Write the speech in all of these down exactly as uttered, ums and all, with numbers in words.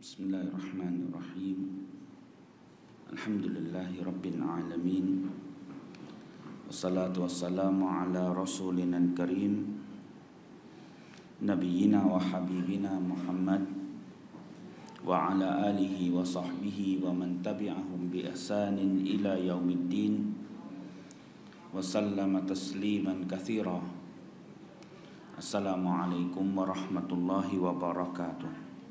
بسم الله الرحمن الرحيم الحمد لله رب العالمين والصلاة والسلام على رسولنا الكريم نبينا وحبيبنا محمد وعلى آله وصحبه ومن تبعهم بإحسان إلى يوم الدين وسلم تسليما كثيرا السلام عليكم ورحمة الله وبركاته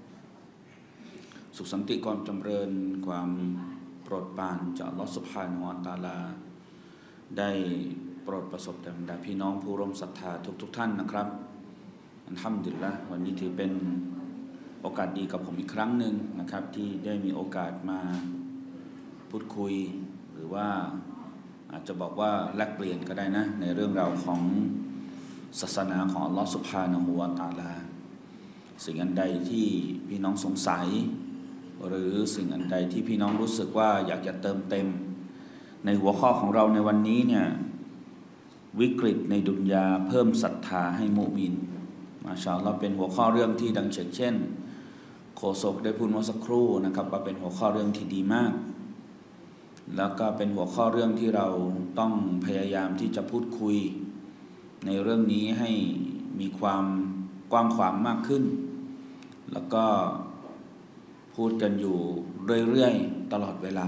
สุขสันติความจำเริญความโปรดปรานจากอัลเลาะห์ซุบฮานะฮูวะตะอาลาได้โปรดประสบแด่บรรดาพี่น้องผู้ร่วมศรัทธาทุกๆท่านนะครับอัลฮัมดุลิลละห์วันนี้ถือเป็นโอกาสดีกับผมอีกครั้งหนึ่งนะครับที่ได้มีโอกาสมาพูดคุยหรือว่าอาจจะบอกว่าแลกเปลี่ยนก็ได้นะในเรื่องราวของศาสนาของอัลเลาะห์ซุบฮานะฮูวะตะอาลาสิ่งอันใดที่พี่น้องสงสัยหรือสิ่งอันใดที่พี่น้องรู้สึกว่าอยากจะเติมเต็มในหัวข้อของเราในวันนี้เนี่ยวิกฤตในดุนยาเพิ่มศรัทธาให้มุมินมาชาอัลลอฮ์เป็นหัวข้อเรื่องที่ดังเช่นโฆษกได้พูดเมื่อสักครู่นะครับว่าเป็นหัวข้อเรื่องที่ดีมากแล้วก็เป็นหัวข้อเรื่องที่เราต้องพยายามที่จะพูดคุยในเรื่องนี้ให้มีความกว้างขวางมากขึ้นแล้วก็พูดกันอยู่เรื่อยๆตลอดเวลา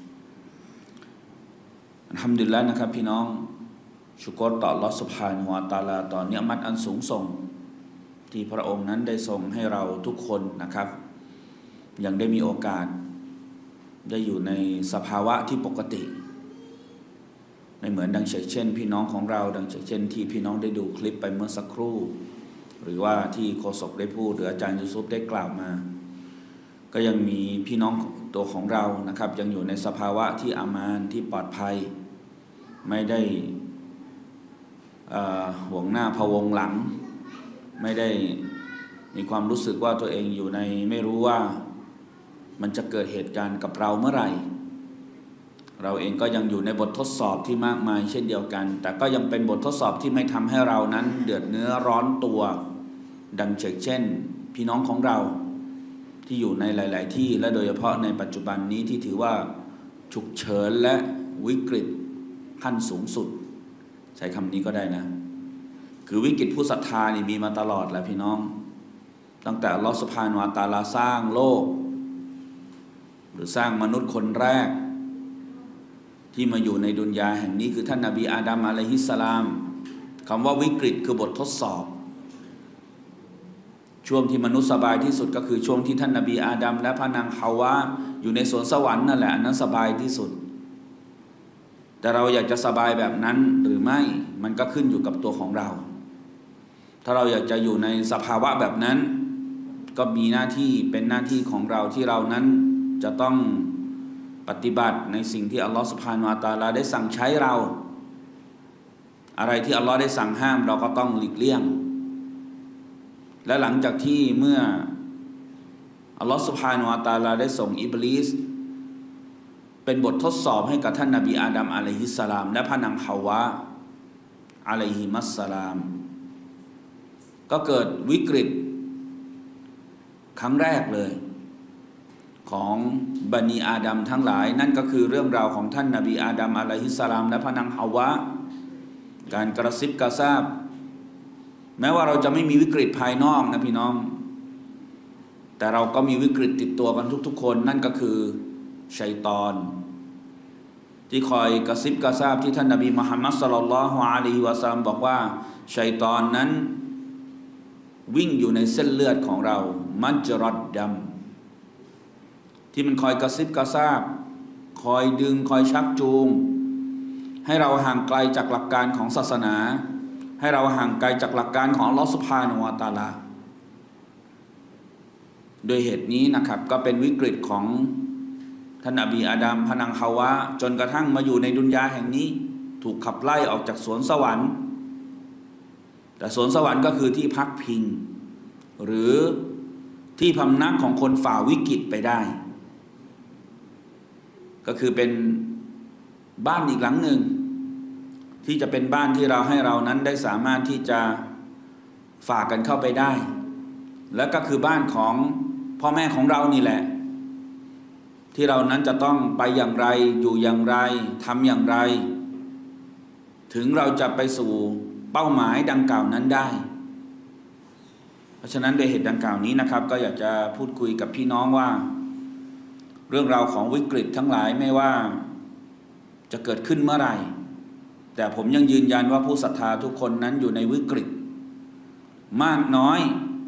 อัลฮัมดุลิลละห์นะครับพี่น้องชุกรต่ออัลเลาะห์ซุบฮานะฮูวะตะอาลาต่อเนือมัตอันสูงส่งที่พระองค์นั้นได้ทรงให้เราทุกคนนะครับยังได้มีโอกาสได้อยู่ในสภาวะที่ปกติไม่เหมือนดังเช่นพี่น้องของเราดังเช่นที่พี่น้องได้ดูคลิปไปเมื่อสักครู่หรือว่าที่โฆษกได้พูดหรืออาจารย์ยูซุฟได้กล่าวมาก็ยังมีพี่น้องตัวของเรานะครับยังอยู่ในสภาวะที่อามานที่ปลอดภัยไม่ได้ห่วงหน้าพะวงหลังไม่ได้มีความรู้สึกว่าตัวเองอยู่ในไม่รู้ว่ามันจะเกิดเหตุการณ์กับเราเมื่อไหร่เราเองก็ยังอยู่ในบททดสอบที่มากมายเช่นเดียวกันแต่ก็ยังเป็นบททดสอบที่ไม่ทำให้เรานั้นเดือดเนื้อร้อนตัวดังเช่นพี่น้องของเราที่อยู่ในหลายๆที่และโดยเฉพาะในปัจจุบันนี้ที่ถือว่าฉุกเฉินและวิกฤตขั้นสูงสุดใช้คำนี้ก็ได้นะคือวิกฤตผู้ศรัทธานี่มีมาตลอดแหละพี่น้องตั้งแต่อัลเลาะห์ซุบฮานะฮูวะตะอาลาสร้างโลกหรือสร้างมนุษย์คนแรกที่มาอยู่ในดุนยาแห่งนี้คือท่านนบีอาดัมอะลัยฮิสสลามคำว่าวิกฤตคือบททดสอบช่วงที่มนุษย์สบายที่สุดก็คือช่วงที่ท่านนบีอาดัมและพระนางฮาวาอยู่ในสวนสวรรค์นั่นแหละอันนั้นสบายที่สุดแต่เราอยากจะสบายแบบนั้นหรือไม่มันก็ขึ้นอยู่กับตัวของเราถ้าเราอยากจะอยู่ในสภาวะแบบนั้นก็มีหน้าที่เป็นหน้าที่ของเราที่เรานั้นจะต้องปฏิบัติในสิ่งที่อัลลอฮฺซุบฮานะฮูวะตะอาลาได้สั่งใช้เราอะไรที่อัลลอฮฺได้สั่งห้ามเราก็ต้องหลีกเลี่ยงและหลังจากที่เมื่ออัลลอฮฺซุบฮานะฮูวะตะอาลาได้ส่งอิบลิสเป็นบททดสอบให้กับท่านนบีอาดัมอะลัยฮิสสลามและพระนางฮาวาอะลัยฮิมัสสลามก็เกิดวิกฤตครั้งแรกเลยของบันิอาดัมทั้งหลายนั่นก็คือเรื่องราวของท่านนบีอาดัมอะลัยฮิสสลามและพระนางฮาวาการกระซิบกระซาบแม้ว่าเราจะไม่มีวิกฤตภายนอกนะพี่น้องแต่เราก็มีวิกฤตติดตัวกันทุกๆคนนั่นก็คือชัยฏอนที่คอยกระซิบกระซาบที่ท่านนบีมุฮัมมัดศ็อลลัลลอฮุอะลัยฮิวะซัลลัมบอกว่าชัยฏอนนั้นวิ่งอยู่ในเส้นเลือดของเรามัจรัดดัมที่มันคอยกระซิบกระซาบคอยดึงคอยชักจูงให้เราห่างไกลจากหลักการของศาสนาให้เราห่างไกลจากหลักการของอัลเลาะห์ซุบฮานะฮูวะตะอาลาโดยเหตุนี้นะครับก็เป็นวิกฤตของท่านนบีอาดัมพระนางฮาวาจนกระทั่งมาอยู่ในดุนยาแห่งนี้ถูกขับไล่ออกจากสวนสวรรค์แต่สวนสวรรค์ก็คือที่พักพิงหรือที่พำนักของคนฝ่าวิกฤตไปได้ก็คือเป็นบ้านอีกหลังหนึ่งที่จะเป็นบ้านที่เราให้เรานั้นได้สามารถที่จะฝากกันเข้าไปได้และก็คือบ้านของพ่อแม่ของเรานี่แหละที่เรานั้นจะต้องไปอย่างไรอยู่อย่างไรทำอย่างไรถึงเราจะไปสู่เป้าหมายดังกล่าวนั้นได้เพราะฉะนั้นด้วยเหตุดังกล่าวนี้นะครับก็อยากจะพูดคุยกับพี่น้องว่าเรื่องราวของวิกฤตทั้งหลายไม่ว่าจะเกิดขึ้นเมื่อไหร่แต่ผมยังยืนยันว่าผู้ศรัทธาทุกคนนั้นอยู่ในวิกฤตมากน้อย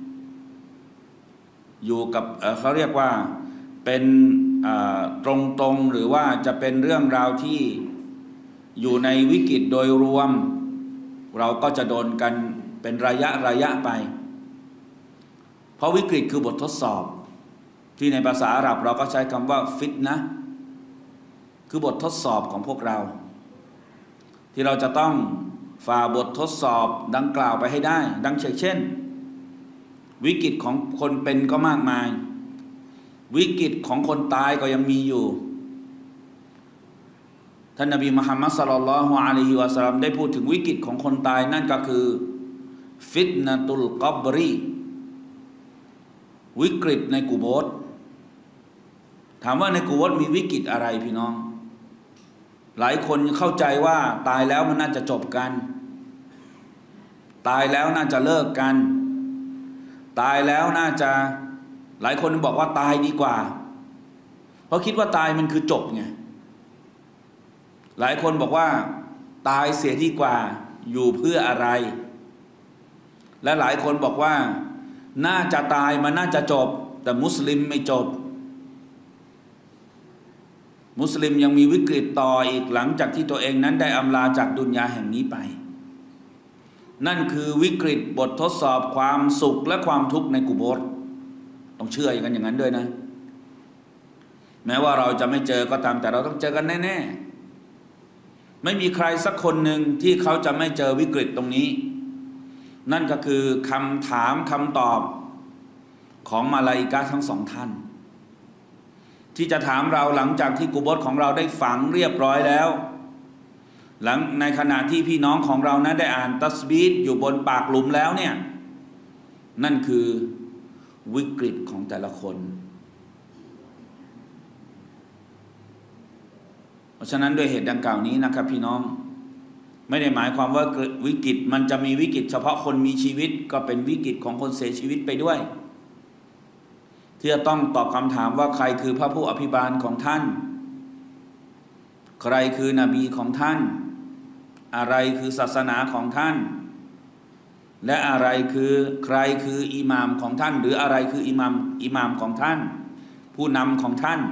อยู่กับ เอ่อ เขาเรียกว่าเป็นตรงๆหรือว่าจะเป็นเรื่องราวที่อยู่ในวิกฤตโดยรวมเราก็จะโดนกันเป็นระยะระยะไปเพราะวิกฤตคือบททดสอบที่ในภาษาอาหรับเราก็ใช้คำว่าฟิตนะคือบททดสอบของพวกเราที่เราจะต้องฝ่าบททดสอบดังกล่าวไปให้ได้ดังเช่นวิกฤตของคนเป็นก็มากมายวิกฤตของคนตายก็ยังมีอยู่ท่านนบีมุฮัมมัดศ็อลลัลลอฮุอะลัยฮิวะซัลลัมได้พูดถึงวิกฤตของคนตายนั่นก็คือฟิตนะตุลกับรีวิกฤตในกุโบร์ถามว่าในกุโบร์มีวิกฤตอะไรพี่น้องหลายคนเข้าใจว่าตายแล้วมันน่าจะจบกันตายแล้วน่าจะเลิกกันตายแล้วน่าจะหลายคนบอกว่าตายดีกว่าเพราะคิดว่าตายมันคือจบไงหลายคนบอกว่าตายเสียดีกว่าอยู่เพื่ออะไรและหลายคนบอกว่าน่าจะตายมันน่าจะจบแต่มุสลิมไม่จบมุสลิมยังมีวิกฤตต่ออีกหลังจากที่ตัวเองนั้นได้อำลาจากดุนยาแห่งนี้ไปนั่นคือวิกฤตบททดสอบความสุขและความทุกข์ในกุโบร์ต้องเชื่ออย่างนั้นอย่างนั้นด้วยนะแม้ว่าเราจะไม่เจอก็ตามแต่เราต้องเจอกันแน่ๆไม่มีใครสักคนหนึ่งที่เขาจะไม่เจอวิกฤตตรงนี้นั่นก็คือคำถามคำตอบของมาลาอิกะห์ทั้งสองท่านที่จะถามเราหลังจากที่กุโบร์ของเราได้ฝังเรียบร้อยแล้วหลังในขณะที่พี่น้องของเรานั้นได้อ่านตัสบีฮ์อยู่บนปากหลุมแล้วเนี่ยนั่นคือวิกฤตของแต่ละคนเพราะฉะนั้นด้วยเหตุดังกล่าวนี้นะครับพี่น้องไม่ได้หมายความว่าวิกฤตมันจะมีวิกฤตเฉพาะคนมีชีวิตก็เป็นวิกฤตของคนเสียชีวิตไปด้วยที่จะต้องตอบคำถามว่าใครคือพระผู้อภิบาลของท่านใครคือนบีของท่านอะไรคือศาสนาของท่านและอะไรคือใครคืออิหม่ามของท่านหรืออะไรคืออิหม่ามอิหม่ามของท่านผู้นำของท่าน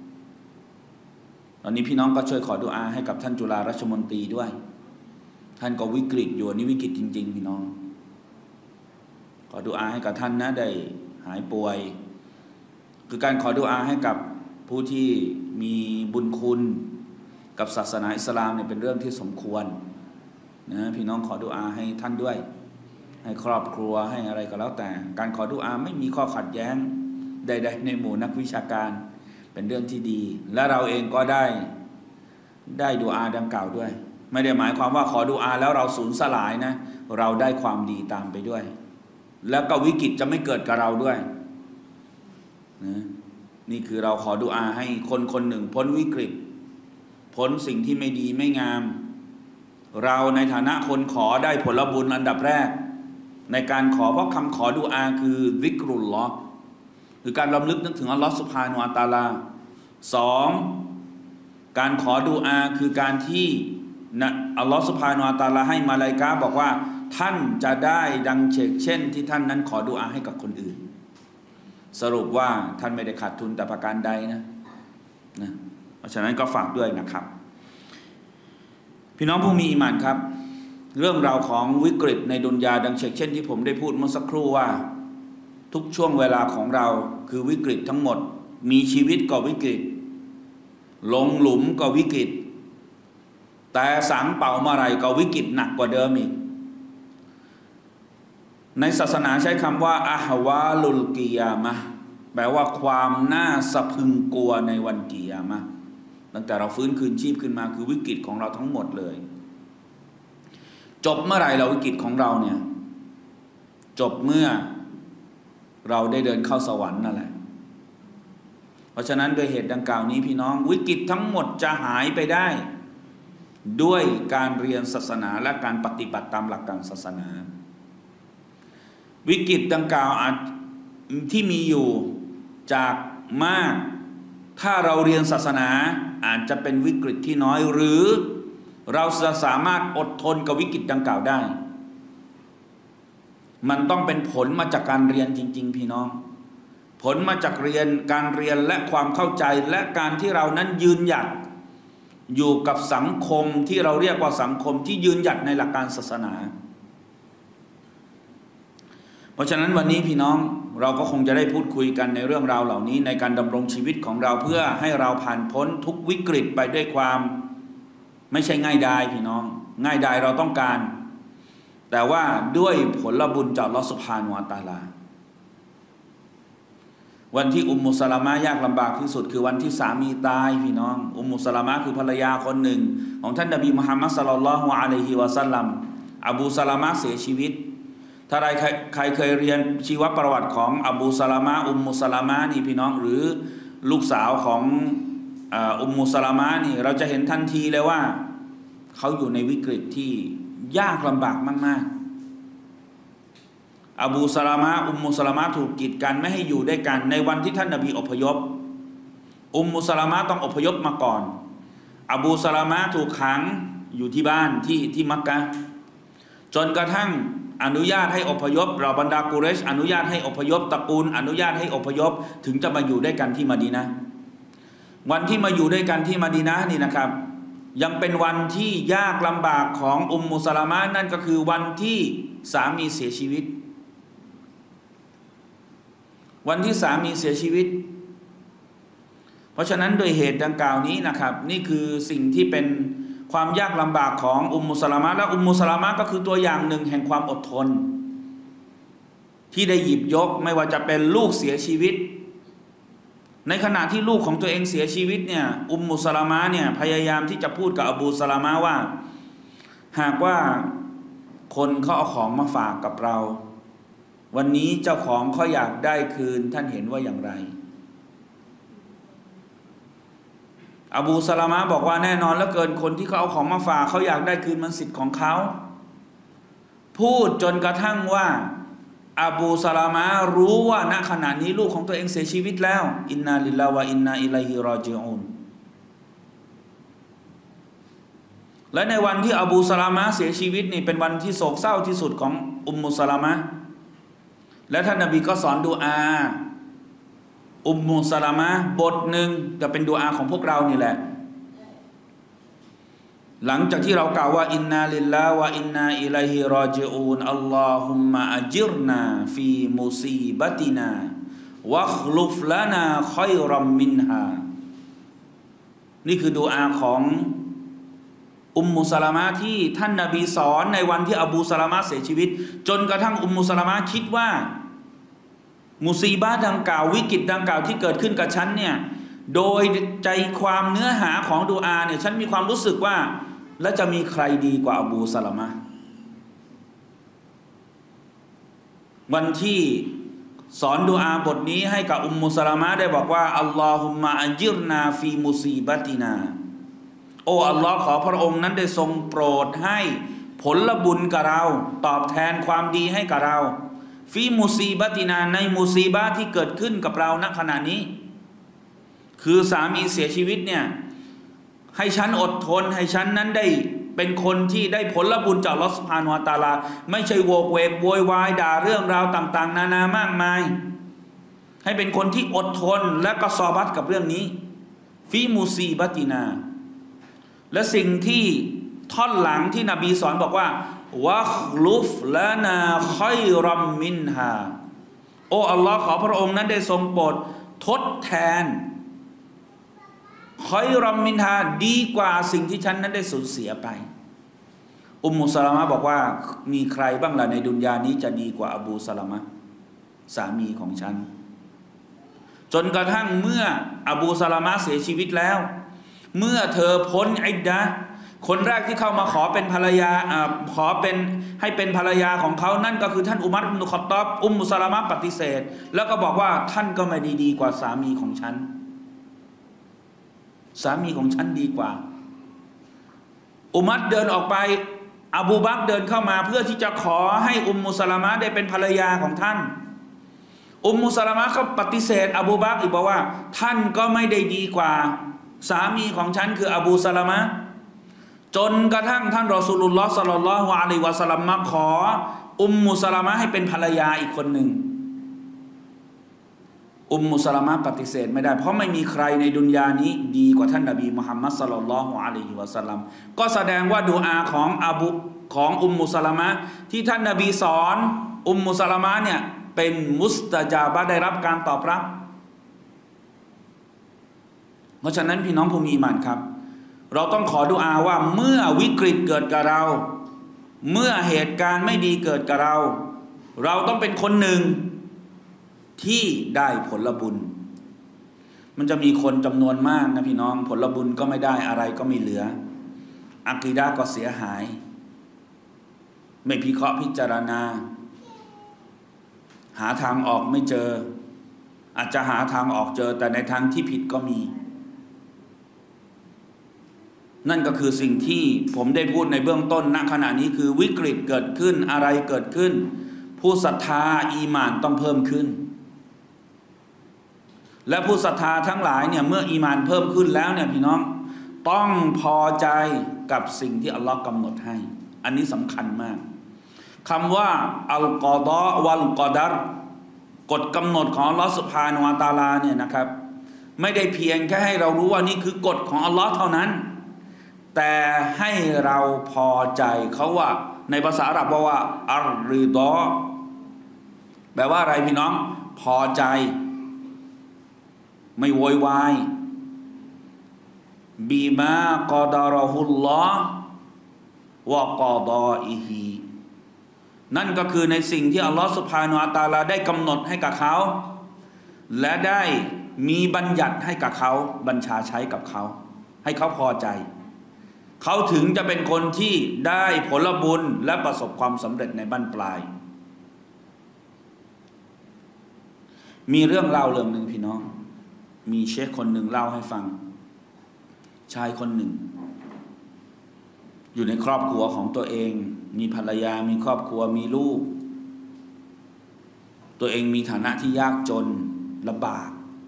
ตอนนี้พี่น้องก็ช่วยขอดุอาให้กับท่านจุฬาราชมนตรีด้วยท่านก็วิกฤตอยู่นี่วิกฤตจริงๆพี่น้องขอดุอาให้กับท่านนะได้หายป่วยคือการขอดุอาให้กับผู้ที่มีบุญคุณกับศาสนาอิสลามเนี่ยเป็นเรื่องที่สมควรนะพี่น้องขอดุอาให้ท่านด้วยให้ครอบครัวให้อะไรก็แล้วแต่การขอดุอาไม่มีข้อขัดแย้งใดๆในหมู่นักวิชาการเป็นเรื่องที่ดีและเราเองก็ได้ได้ดุอาดังกล่าวด้วยไม่ได้หมายความว่าขอดุอาแล้วเราสูญสลายนะเราได้ความดีตามไปด้วยแล้วก็วิกฤตจะไม่เกิดกับเราด้วยนะนี่คือเราขอดุอาให้คนคนหนึ่งพ้นวิกฤตพ้นสิ่งที่ไม่ดีไม่งามเราในฐานะคนขอได้ผลบุญอันดับแรกในการขอเพราะคำขอดุอาคือซิกรุลลอฮ์คือการรำลึกนึกถึงอัลลอฮ์ซุบฮานะฮูวะตะอาลาสองการขอดุอาคือการที่นะอัลลอฮ์ซุบฮานะฮูวะตะอาลาให้มาลาอิกะห์บอกว่าท่านจะได้ดังเช่นที่ท่านนั้นขอดุอาให้กับคนอื่นสรุปว่าท่านไม่ได้ขาดทุนแต่ประการใดนะนะเพราะฉะนั้นก็ฝากด้วยนะครับพี่น้องผู้มีอีหม่านครับเรื่องราวของวิกฤตในดุนยาดังเช่นที่ผมได้พูดเมื่อสักครู่ว่าทุกช่วงเวลาของเราคือวิกฤตทั้งหมดมีชีวิตก็วิกฤตลงหลุมก็วิกฤตแต่สังเป่าเมื่อไรก็วิกฤตหนักกว่าเดิมอีกในศาสนาใช้คำว่าอะฮวาลุลกิยามะห์แปลว่าความน่าสะพรึงกลัวในวันกิยามะห์ตั้งแต่เราฟื้นคืนชีพขึ้นมาคือวิกฤตของเราทั้งหมดเลยจบเมื่อไหร่เราวิกฤตของเราเนี่ยจบเมื่อเราได้เดินเข้าสวรรค์นั่นแหละเพราะฉะนั้นด้วยเหตุดังกล่าวนี้พี่น้องวิกฤตทั้งหมดจะหายไปได้ด้วยการเรียนศาสนาและการปฏิบัติตามหลักการศาสนาวิกฤตดังกล่าวอาจที่มีอยู่จากมากถ้าเราเรียนศาสนาอาจจะเป็นวิกฤตที่น้อยหรือเราจะสามารถอดทนกับวิกฤตดังกล่าวได้มันต้องเป็นผลมาจากการเรียนจริงๆพี่น้องผลมาจากเรียนการเรียนและความเข้าใจและการที่เรานั้นยืนหยัดอยู่กับสังคมที่เราเรียกว่าสังคมที่ยืนหยัดในหลักการศาสนาเพราะฉะนั้นวันนี้พี่น้องเราก็คงจะได้พูดคุยกันในเรื่องราวเหล่านี้ในการดำรงชีวิตของเราเพื่อให้เราผ่านพ้นทุกวิกฤตไปด้วยความไม่ใช่ง่ายดายพี่น้องง่ายดายเราต้องการแต่ว่าด้วยผลบุญจากอัลเลาะห์ซุบฮานะฮูวะตะอาลาวันที่อุมมุสลามะยากลำบากที่สุดคือวันที่สามีตายพี่น้องอุมมุสลามะคือภรรยาคนหนึ่งของท่านนบีมุฮัมมัดศ็อลลัลลอฮุอะลัยฮิวะซัลลัมอบูซะลามะเสียชีวิตถ้าใครใครเคยเรียนชีวประวัติของอบูซะลามะอุมมุสลามะนี่พี่น้องหรือลูกสาวของอุมมุสลามะนี่เราจะเห็นทันทีเลยว่าเขาอยู่ในวิกฤตที่ยากลำบากมากๆอบูซะลามะอุมมุสลามะถูกกีดกันไม่ให้อยู่ด้วยกันในวันที่ท่านนบีอพยพอุมมุสลามะต้องอพยพมาก่อนอบูซะลามะถูกขังอยู่ที่บ้านที่ที่มักกะฮ์จนกระทั่งอนุญาตให้อพยพเราบรรดากุเรชอนุญาตให้อพยพตระกูลอนุญาตให้อพยพถึงจะมาอยู่ด้วยกันที่มะดีนะห์วันที่มาอยู่ด้วยกันที่มะดีนะห์นี่นะครับยังเป็นวันที่ยากลำบากของอุมมุสลามะนั่นก็คือวันที่สามีเสียชีวิตวันที่สามีเสียชีวิตเพราะฉะนั้นโดยเหตุดังกล่าวนี้นะครับนี่คือสิ่งที่เป็นความยากลำบากของอุมมุสลามะและอุมมุสลามะก็คือตัวอย่างหนึ่งแห่งความอดทนที่ได้หยิบยกไม่ว่าจะเป็นลูกเสียชีวิตในขณะที่ลูกของตัวเองเสียชีวิตเนี่ยอุมมุสลามะเนี่ยพยายามที่จะพูดกับอบูซะลามะว่าหากว่าคนเขาเอาของมาฝากกับเราวันนี้เจ้าของเขาอยากได้คืนท่านเห็นว่าอย่างไรอบูซะลามะบอกว่าแน่นอนเหลือเกินคนที่เขาเอาของมาฝากเขาอยากได้คืนมันสิทธิ์ของเขาพูดจนกระทั่งว่าอบูซะลามะรู้ว่าณขณะนี้ลูกของตัวเองเสียชีวิตแล้วอินนาลิลลาฮ์วะอินนาอิลัยฮิรอญิอูนและในวันที่อบูซะลามะเสียชีวิตนี่เป็นวันที่โศกเศร้าที่สุดของอุมมุสลามะและท่านนบีก็สอนดุอาอุมมุสลามะบทหนึ่งจะเป็นดุอาของพวกเรานี่แหละหลังจากที่เรากล่าวว่าอินนาลิลลาฮ์วะอินนาอิลัยฮิรอญิอูนอัลลอฮุมมะอัจิรนาฟีมุซีบะตินาวะคลุฟลานาคอยรัมมินฮานี่คือดุอาของอุมมุสลามะที่ท่านนบีสอนในวันที่อบูซะลามะเสียชีวิตจนกระทั่งอุมมุสลามะคิดว่ามุซีบะห์ดังกล่าววิกฤตดังกล่าวที่เกิดขึ้นกับฉันเนี่ยโดยใจความเนื้อหาของดุอาเนี่ยฉันมีความรู้สึกว่าแล้วจะมีใครดีกว่าอบูซะลามะวันที่สอนดุอาบทนี้ให้กับอุมมุสลามะได้บอกว่าอัลลอฮุมมะอัจิรนาฟีมุซีบะตินาโอ้อัลลอฮ์ขอพระองค์นั้นได้ทรงโปรดให้ผลบุญกับเราตอบแทนความดีให้กับเราฟีมุซีบะตินาในมุซีบะที่เกิดขึ้นกับเราณขณะนี้คือสามีเสียชีวิตเนี่ยให้ฉันอดทนให้ฉันนั้นได้เป็นคนที่ได้ผลบุญจากอัลเลาะห์ซุบฮานะฮูวะตะอาลาไม่ใช่โวกเวกโวยวายด่าเรื่องราวต่างๆนานามากมายให้เป็นคนที่อดทนและก็ซอบัตกับเรื่องนี้ฟีมุซีบะตินาและสิ่งที่ท่อนหลังที่นบีสอนบอกว่าวะคลุฟลานาคอยรัมมินฮาโอ้อัลลอฮ์ขอพระองค์นั้นได้ทรงโปรดทดแทนคอยรัมมินฮาดีกว่าสิ่งที่ฉันนั้นได้สูญเสียไปอุมมุสลามะบอกว่ามีใครบ้างล่ะในดุนยานี้จะดีกว่าอบูซะลามะสามีของฉันจนกระทั่งเมื่ออบูซะลามะเสียชีวิตแล้วเมื่อเธอพ้นอิดดะห์คนแรกที่เข้ามาขอเป็นภรรยาขอเป็นให้เป็นภรรยาของเขานั่นก็คือท่านอุมัร อิบนุ ค็อฏฏอบอุมมุสลามะปฏิเสธแล้วก็บอกว่าท่านก็ไม่ดีดีกว่าสามีของฉันสามีของฉันดีกว่าอุมัรเดินออกไปอบูบักรเดินเข้ามาเพื่อที่จะขอให้อุมมุสลามะได้เป็นภรรยาของท่านอุมมุสลามะก็ปฏิเสธอบูบักรอีกบอกว่าท่านก็ไม่ได้ดีกว่าสามีของฉันคืออบูสลามะจนกระทั่งท่านรอซูลุลลอฮ์ศ็อลลัลลอฮุอะลัยฮิวะซัลลัมมาขออุมมุสลามะให้เป็นภรรยาอีกคนหนึ่งอุมมุสลามะปฏิเสธไม่ได้เพราะไม่มีใครในดุนยานี้ดีกว่าท่านนบีมุฮัมมัดศ็อลลัลลอฮุอะลัยฮิวะซัลลัมก็แสดงว่าดุอาของอบูของอุมมุสลามะที่ท่านนบีสอนอุมมุสลามะเนี่ยเป็นมุสตะญาบะได้รับการตอบรับเพราะฉะนั้นพี่น้องผู้มีอีหม่านครับเราต้องขอดุอาว่าเมื่อวิกฤตเกิดกับเราเมื่อเหตุการณ์ไม่ดีเกิดกับเราเราต้องเป็นคนหนึ่งที่ได้ผลบุญมันจะมีคนจำนวนมากนะพี่น้องผลบุญก็ไม่ได้อะไรก็ไม่เหลืออากีดะห์ก็เสียหายไม่พิเคราะห์พิจารณาหาทางออกไม่เจออาจจะหาทางออกเจอแต่ในทางที่ผิดก็มีนั่นก็คือสิ่งที่ผมได้พูดในเบื้องต้นณขณะนี้คือวิกฤตเกิดขึ้นอะไรเกิดขึ้นผู้ศรัทธาอีหม่านต้องเพิ่มขึ้นและผู้ศรัทธาทั้งหลายเนี่ยเมื่ออีหม่านเพิ่มขึ้นแล้วเนี่ยพี่น้องต้องพอใจกับสิ่งที่อัลลอฮ์กำหนดให้อันนี้สำคัญมากคำว่าอัลกอฎอวัลกอดัรกฎกำหนดของอัลลอฮ์ซุบฮานะฮูวะตะอาลาเนี่ยนะครับไม่ได้เพียงแค่ให้เรารู้ว่านี่คือกฎของอัลลอฮ์เท่านั้นแต่ให้เราพอใจเขาว่าในภาษาอาหรับว่าอัรริฎอแปลว่าอะไรพี่น้องพอใจไม่โวยวายบีมากอดารอฮุลลอฮ์วะกอฎออิฮินั่นก็คือในสิ่งที่อัลลอฮ์ซุบฮานะฮูวะตะอาลาได้กำหนดให้กับเขาและได้มีบัญญัติให้กับเขาบัญชาใช้กับเขาให้เขาพอใจเขาถึงจะเป็นคนที่ได้ผลบุญและประสบความสำเร็จในบั้นปลายมีเรื่องเล่าเรื่องหนึ่งพี่น้องมีเชคคนหนึ่งเล่าให้ฟังชายคนหนึ่งอยู่ในครอบครัวของตัวเองมีภรรยามีครอบครัวมีลูกตัวเองมีฐานะที่ยากจนลำบาก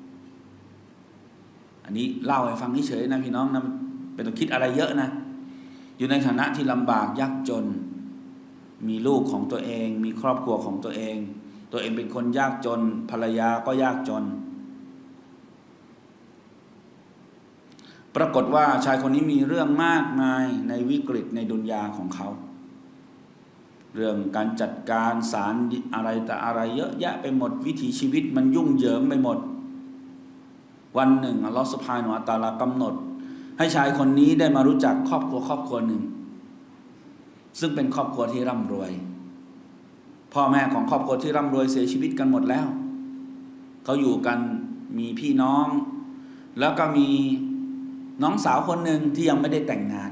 อันนี้เล่าให้ฟังเฉยๆนะพี่น้องนะเป็นต้องคิดอะไรเยอะนะอยู่ในฐานะที่ลำบากยากจนมีลูกของตัวเองมีครอบครัวของตัวเองตัวเองเป็นคนยากจนภรรยาก็ยากจนปรากฏว่าชายคนนี้มีเรื่องมากมายในวิกฤตในดุนยาของเขาเรื่องการจัดการสารอะไรแต่อะไรเยอะแยะไปหมดวิถีชีวิตมันยุ่งเหยิงไปหมดวันหนึ่งอัลลอฮฺซุบฮานะฮูวะตะอาลากำหนดให้ชายคนนี้ได้มารู้จักครอบครัวครอบครัวหนึ่งซึ่งเป็นครอบครัวที่ร่ำรวยพ่อแม่ของครอบครัวที่ร่ำรวยเสียชีวิตกันหมดแล้วเขาอยู่กันมีพี่น้องแล้วก็มีน้องสาวคนหนึ่งที่ยังไม่ได้แต่งงาน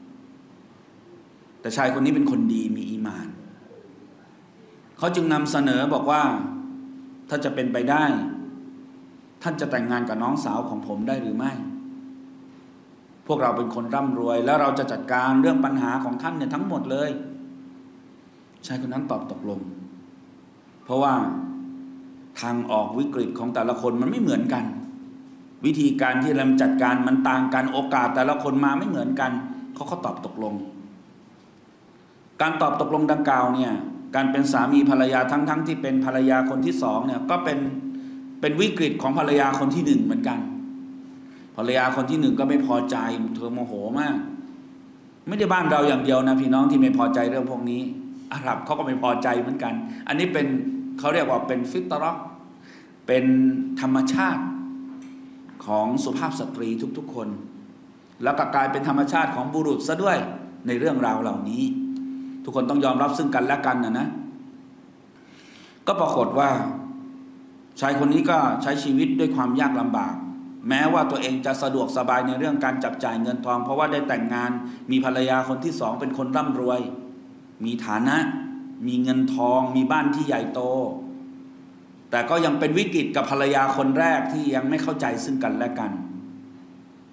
แต่ชายคนนี้เป็นคนดีมีอีหม่านเขาจึงนำเสนอบอกว่าถ้าจะเป็นไปได้ท่านจะแต่งงานกับน้องสาวของผมได้หรือไม่พวกเราเป็นคนร่ำรวยแล้วเราจะจัดการเรื่องปัญหาของท่านเนี่ยทั้งหมดเลยชายคนนั้นตอบตกลงเพราะว่าทางออกวิกฤตของแต่ละคนมันไม่เหมือนกันวิธีการที่เราจัดการมันต่างกันโอกาสแต่ละคนมาไม่เหมือนกันเขาก็ตอบตกลงการตอบตกลงดังกล่าวเนี่ยการเป็นสามีภรรยาทั้งๆ ท, ที่เป็นภรรยาคนที่สองเนี่ยก็เป็นเป็นวิกฤตของภรรยาคนที่หนึ่งเหมือนกันภรรยาคนที่หนึ่งก็ไม่พอใจเธอโมโหมากไม่ได้บ้านเราอย่างเดียวนะพี่น้องที่ไม่พอใจเรื่องพวกนี้อาหรับเขาก็ไม่พอใจเหมือนกันอันนี้เป็นเขาเรียกว่าเป็นฟิตเราะห์เป็นธรรมชาติของสุภาพสตรีทุกๆคนแล้วก็กลายเป็นธรรมชาติของบุรุษซะด้วยในเรื่องราวเหล่านี้ทุกคนต้องยอมรับซึ่งกันและกันนะนะก็ปรากฏว่าชายคนนี้ก็ใช้ชีวิตด้วยความยากลำบากแม้ว่าตัวเองจะสะดวกสบายในเรื่องการจับจ่ายเงินทองเพราะว่าได้แต่งงานมีภรรยาคนที่สองเป็นคนร่ำรวยมีฐานะมีเงินทองมีบ้านที่ใหญ่โตแต่ก็ยังเป็นวิกฤตกับภรรยาคนแรกที่ยังไม่เข้าใจซึ่งกันและกัน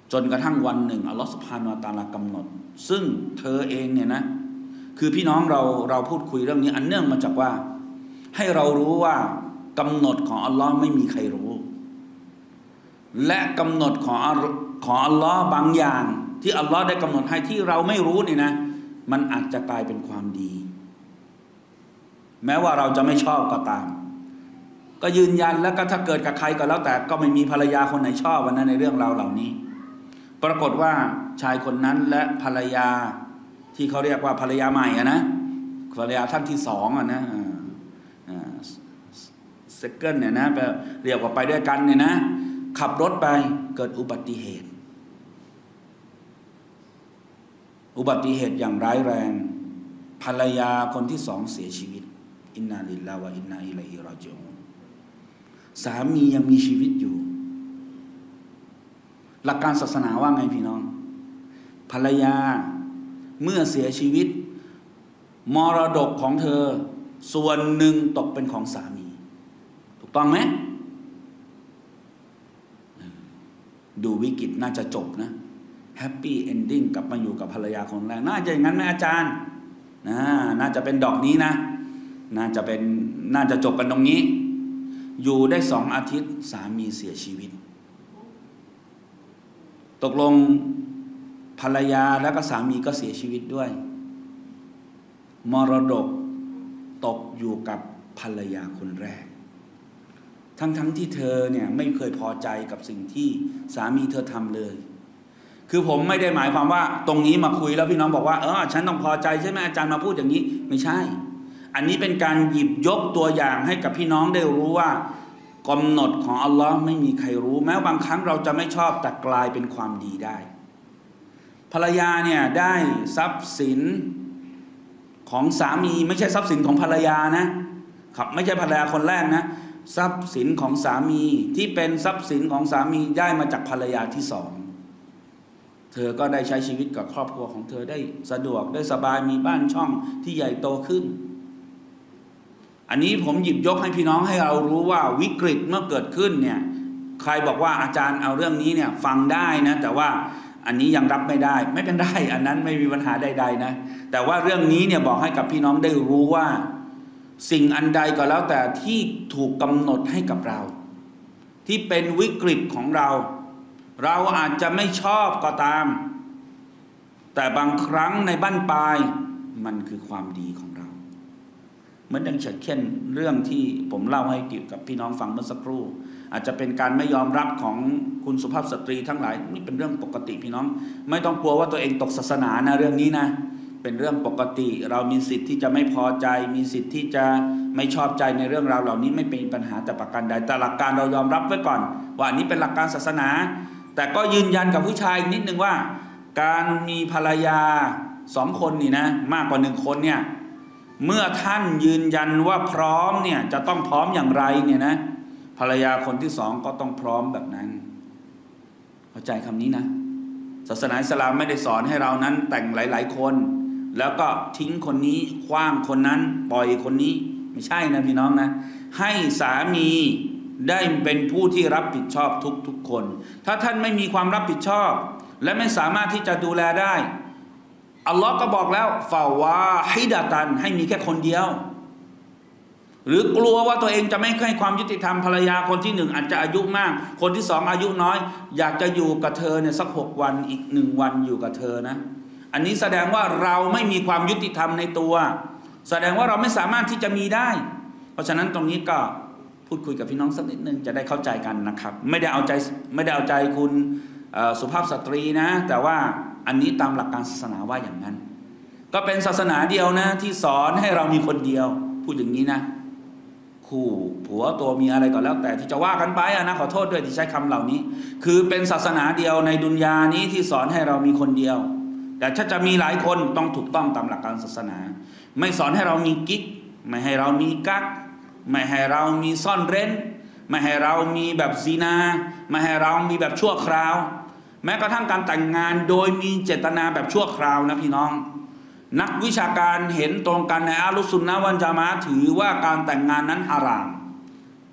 จนกระทั่งวันหนึ่งอัลลอฮฺซุบฮานะฮูวะตะอาลากำหนดซึ่งเธอเองเนี่ยนะคือพี่น้องเราเราพูดคุยเรื่องนี้อันเนื่องมาจากว่าให้เรารู้ว่ากำหนดของอัลลอฮ์ไม่มีใครรู้และกำหนดของของอัลลอฮ์บางอย่างที่อัลลอฮ์ได้กำหนดให้ที่เราไม่รู้นี่นะมันอาจจะกลายเป็นความดีแม้ว่าเราจะไม่ชอบก็ตามก็ยืนยันแล้วก็ถ้าเกิดกับใครก็แล้วแต่ก็ไม่มีภรรยาคนไหนชอบวันนั้นในเรื่องราวเหล่านี้ปรากฏว่าชายคนนั้นและภรรยาที่เขาเรียกว่าภรรยาใหม่อะนะภรรยาท่านที่สองอะนะเซคเกิลเนี่ยนะเรียกว่าไปด้วยกันเนี่ยนะขับรถไปเกิดอุบัติเหตุอุบัติเหตุอย่างร้ายแรงภรรยาคนที่สองเสียชีวิตอินนาลิลลาฮ์วะอินนาอิลัยฮิรอญิอูนสามียังมีชีวิตอยู่หลักการศาสนาว่าไงพี่น้องภรรยาเมื่อเสียชีวิตมรดกของเธอส่วนหนึ่งตกเป็นของสามีถูกต้องไหมดูวิกฤตน่าจะจบนะแฮปปี้เอนดิ้งกลับมาอยู่กับภรรยาคนแรกน่าจะอย่างนั้นไหมอาจารย์นะน่าจะเป็นดอกนี้นะน่าจะเป็นน่าจะจบกันตรงนี้อยู่ได้สองอาทิตย์สามีเสียชีวิตตกลงภรรยาแล้วก็สามีก็เสียชีวิตด้วยมรดกตกอยู่กับภรรยาคนแรกทั้งๆ ท, ที่เธอเนี่ยไม่เคยพอใจกับสิ่งที่สามีเธอทำเลยคือผมไม่ได้หมายความว่าตรงนี้มาคุยแล้วพี่น้องบอกว่าเออฉันต้องพอใจใช่ไหมอาจารย์มาพูดอย่างนี้ไม่ใช่อันนี้เป็นการหยิบยกตัวอย่างให้กับพี่น้องได้รู้ว่ากำหนดของอัลลอฮ์ไม่มีใครรู้แม้บางครั้งเราจะไม่ชอบแต่กลายเป็นความดีได้ภรรยาเนี่ยได้ทรัพย์สินของสามีไม่ใช่ทรัพย์สินของภรรยานะครับไม่ใช่ภรรยาคนแรกนะทรัพย์สินของสามีที่เป็นทรัพย์สินของสามีได้มาจากภรรยาที่สองเธอก็ได้ใช้ชีวิตกับครอบครัวของเธอได้สะดวกได้สบายมีบ้านช่องที่ใหญ่โตขึ้นอันนี้ผมหยิบยกให้พี่น้องให้เรารู้ว่าวิกฤตเมื่อเกิดขึ้นเนี่ยใครบอกว่าอาจารย์เอาเรื่องนี้เนี่ยฟังได้นะแต่ว่าอันนี้ยังรับไม่ได้ไม่เป็นไรอันนั้นไม่มีปัญหาใดๆนะแต่ว่าเรื่องนี้เนี่ยบอกให้กับพี่น้องได้รู้ว่าสิ่งอันใดก็แล้วแต่ที่ถูกกำหนดให้กับเราที่เป็นวิกฤตของเราเราอาจจะไม่ชอบก็ตามแต่บางครั้งในบั้นปลายมันคือความดีของเราเหมือนอย่างเช่นเรื่องที่ผมเล่าให้เกี่ยวกับพี่น้องฟังเมื่อสักครู่อาจจะเป็นการไม่ยอมรับของคุณสุภาพสตรีทั้งหลายนี่เป็นเรื่องปกติพี่น้องไม่ต้องกลัวว่าตัวเองตกศาสนานะเรื่องนี้นะเป็นเรื่องปกติเรามีสิทธิ์ที่จะไม่พอใจมีสิทธิ์ที่จะไม่ชอบใจในเรื่องราวเหล่านี้ไม่เป็นปัญหาแต่ประการใดแต่หลักการเรายอมรับไว้ก่อนว่าอันนี้เป็นหลักการศาสนาแต่ก็ยืนยันกับผู้ชายนิดนึงว่าการมีภรรยาสองคนนี่นะมากกว่าหนึ่งคนเนี่ยเมื่อท่านยืนยันว่าพร้อมเนี่ยจะต้องพร้อมอย่างไรเนี่ยนะภรรยาคนที่สองก็ต้องพร้อมแบบนั้นเข้าใจคำนี้นะศาสนาอิสลามไม่ได้สอนให้เรานั้นแต่งหลายๆคนแล้วก็ทิ้งคนนี้ขว้างคนนั้นปล่อยคนนี้ไม่ใช่นะพี่น้องนะให้สามีได้เป็นผู้ที่รับผิดชอบทุกๆคนถ้าท่านไม่มีความรับผิดชอบและไม่สามารถที่จะดูแลได้อัลลอฮ์ก็บอกแล้วฟาวาฮิดะตันให้มีแค่คนเดียวหรือกลัวว่าตัวเองจะไม่ให้ความยุติธรรมภรรยาคนที่หนึ่งอาจจะอายุมากคนที่สองอายุน้อยอยากจะอยู่กับเธอเนี่ยสักหกวันอีกหนึ่งวันอยู่กับเธอนะอันนี้แสดงว่าเราไม่มีความยุติธรรมในตัวแสดงว่าเราไม่สามารถที่จะมีได้เพราะฉะนั้นตรงนี้ก็พูดคุยกับพี่น้องสักนิดนึงจะได้เข้าใจกันนะครับไม่ได้เอาใจไม่ได้เอาใจคุณสุภาพสตรีนะแต่ว่าอันนี้ตามหลักการศาสนาว่าอย่างนั้นก็เป็นศาสนาเดียวนะที่สอนให้เรามีคนเดียวพูดอย่างนี้นะคู่ผัวตัวเมียอะไรก็แล้วแต่ที่จะว่ากันไปนะขอโทษด้วยที่ใช้คำเหล่านี้คือเป็นศาสนาเดียวในดุนยานี้ที่สอนให้เรามีคนเดียวแต่ถ้าจะมีหลายคนต้องถูกต้องตามหลักการศาสนาไม่สอนให้เรามีกิ๊กไม่ให้เรามีกั๊กไม่ให้เรามีซ่อนเร้นไม่ให้เรามีแบบซีนาไม่ให้เรามีแบบชั่วคราวแม้กระทั่งการแต่งงานโดยมีเจตนาแบบชั่วคราวนะพี่น้องนักวิชาการเห็นตรงกันในอาลุซุนนะฮ์วัลญะมาอะฮ์ถือว่าการแต่งงานนั้นฮาราม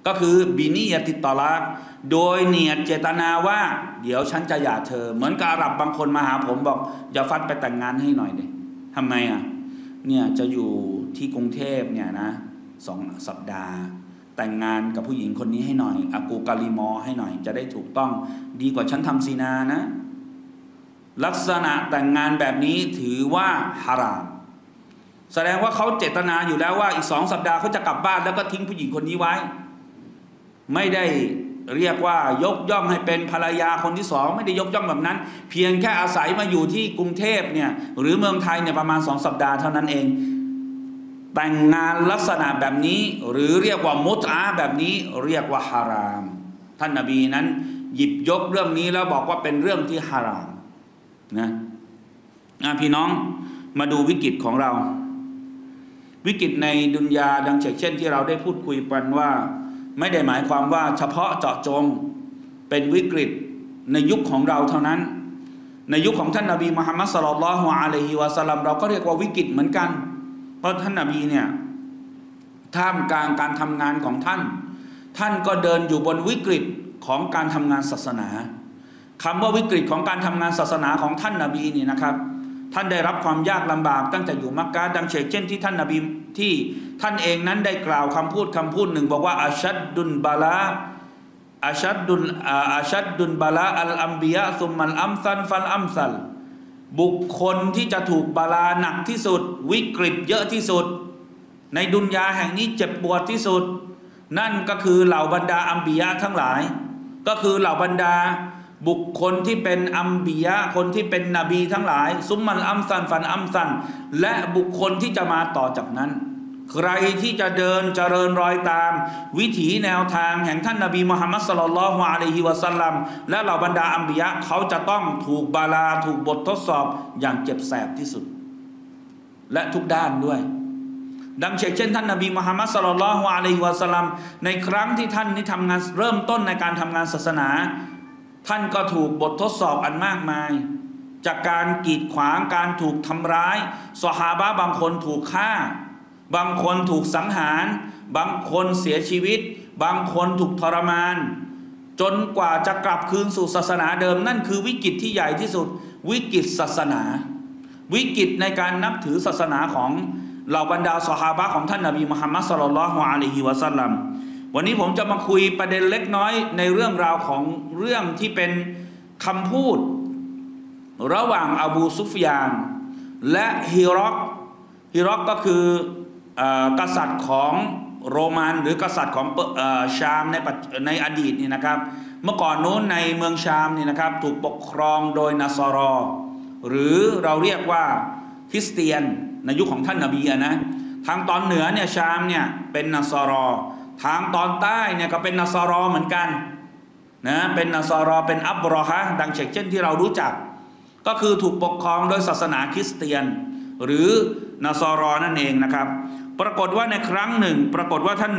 ก็คือบินียติตอลากโดยเนียดเจตนาว่าเดี๋ยวฉันจะหย่าเธอเหมือนกับอาหรับบางคนมาหาผมบอกอย่าฟัดไปแต่งงานให้หน่อยดิทำไมอ่ะเนี่ยจะอยู่ที่กรุงเทพเนี่ยนะสองสัปดาห์แต่งงานกับผู้หญิงคนนี้ให้หน่อยอากูกาลิมอให้หน่อยจะได้ถูกต้องดีกว่าฉันทำซีนานะลักษณะแต่งงานแบบนี้ถือว่าฮารามแสดงว่าเขาเจตนาอยู่แล้วว่าอีกสองสัปดาห์เขาจะกลับบ้านแล้วก็ทิ้งผู้หญิงคนนี้ไว้ไม่ได้เรียกว่ายกย่องให้เป็นภรรยาคนที่สองไม่ได้ยกย่องแบบนั้นเพียงแค่อาศัยมาอยู่ที่กรุงเทพเนี่ยหรือเมืองไทยเนี่ยประมาณสองสัปดาห์เท่านั้นเองแต่งงานลักษณะแบบนี้หรือเรียกว่ามุตอาแบบนี้เรียกว่าฮารามท่านนบีนั้นหยิบยกเรื่องนี้แล้วบอกว่าเป็นเรื่องที่ฮารามนะพี่น้องมาดูวิกฤตของเราวิกฤตในดุนยาดังเช่นที่เราได้พูดคุยกันว่าไม่ได้หมายความว่าเฉพาะเจาะจงเป็นวิกฤตในยุคของเราเท่านั้นในยุคของท่านนบีมุฮัมมัดศ็อลลัลลอฮุอะลัยฮิวะซัลลัมเราก็เรียกว่าวิกฤตเหมือนกันเพราะท่านนบีเนี่ยท่ามกลางการทำงานของท่านท่านก็เดินอยู่บนวิกฤตของการทำงานศาสนาคำว่าวิกฤตของการทำงานศาสนาของท่านนบีนี่นะครับท่านได้รับความยากลำบากตั้งแต่อยู่มักกะฮ์ดังเช่นที่ท่านนบีที่ท่านเองนั้นได้กล่าวคำพูดคำพูดหนึ่งบอกว่าอัชัดดุนบาลาอัชัดดุนอัชัดดุนบาลาอัลอัมบิยะซุมมัลอัมซันฟัลอัมซัลบุคคลที่จะถูกบาลาหนักที่สุดวิกฤตเยอะที่สุดในดุนยาแห่งนี้เจ็บปวดที่สุดนั่นก็คือเหล่าบรรดาอัมบิยะทั้งหลายก็คือเหล่าบรรดาบุคคลที่เป็นอัมบิยะคนที่เป็นนบีทั้งหลายซุมมันอัมซันฟันอัมซันและบุคคลที่จะมาต่อจากนั้นใครที่จะเดินเจริญรอยตามวิถีแนวทางแห่งท่านนบีมุฮัมมัดศ็อลลัลลอฮุอะลัยฮิวะซัลลัมและเหล่าบรรดาอัมบิยะเขาจะต้องถูกบาลาถูกบททดสอบอย่างเจ็บแสบที่สุดและทุกด้านด้วยดังเช่นท่านนบีมุฮัมมัดศ็อลลัลลอฮุอะลัยฮิวะซัลลัมในครั้งที่ท่านนี้ทำงานเริ่มต้นในการทำงานศาสนาท่านก็ถูกบททดสอบอันมากมายจากการกีดขวางการถูกทำร้ายซอฮาบะห์บางคนถูกฆ่าบางคนถูกสังหารบางคนเสียชีวิตบางคนถูกทรมานจนกว่าจะกลับคืนสู่ศาสนาเดิมนั่นคือวิกฤตที่ใหญ่ที่สุดวิกฤตศาสนาวิกฤตในการนับถือศาสนาของเหล่าบรรดาซอฮาบะห์ของท่านนบีมุฮัมมัดศ็อลลัลลอฮุอะลัยฮิวะซัลลัมวันนี้ผมจะมาคุยประเด็นเล็กน้อยในเรื่องราวของเรื่องที่เป็นคำพูดระหว่างอบูซุฟยานและฮิรอกฮิรอกก็คือกษัตริย์ของโรมันหรือกษัตริย์ของชามในในอดีตนี่นะครับเมื่อก่อนโน้นในเมืองชามนี่นะครับถูกปกครองโดยนัสรอหรือเราเรียกว่าคริสเตียนในยุคของท่านนบีนะทางตอนเหนือเนี่ยชามเนี่ยเป็นนัสรอทางตอนใต้เนี่ยก็เป็นนัสรอเหมือนกันนะเป็นนัสรอเป็นอับรอฮะดังเช่นที่เรารู้จักก็คือถูกปกครองโดยศาสนาคริสเตียนหรือนัสรอนั่นเองนะครับปรากฏว่าในครั้งหนึ่งปรากฏว่าท่าน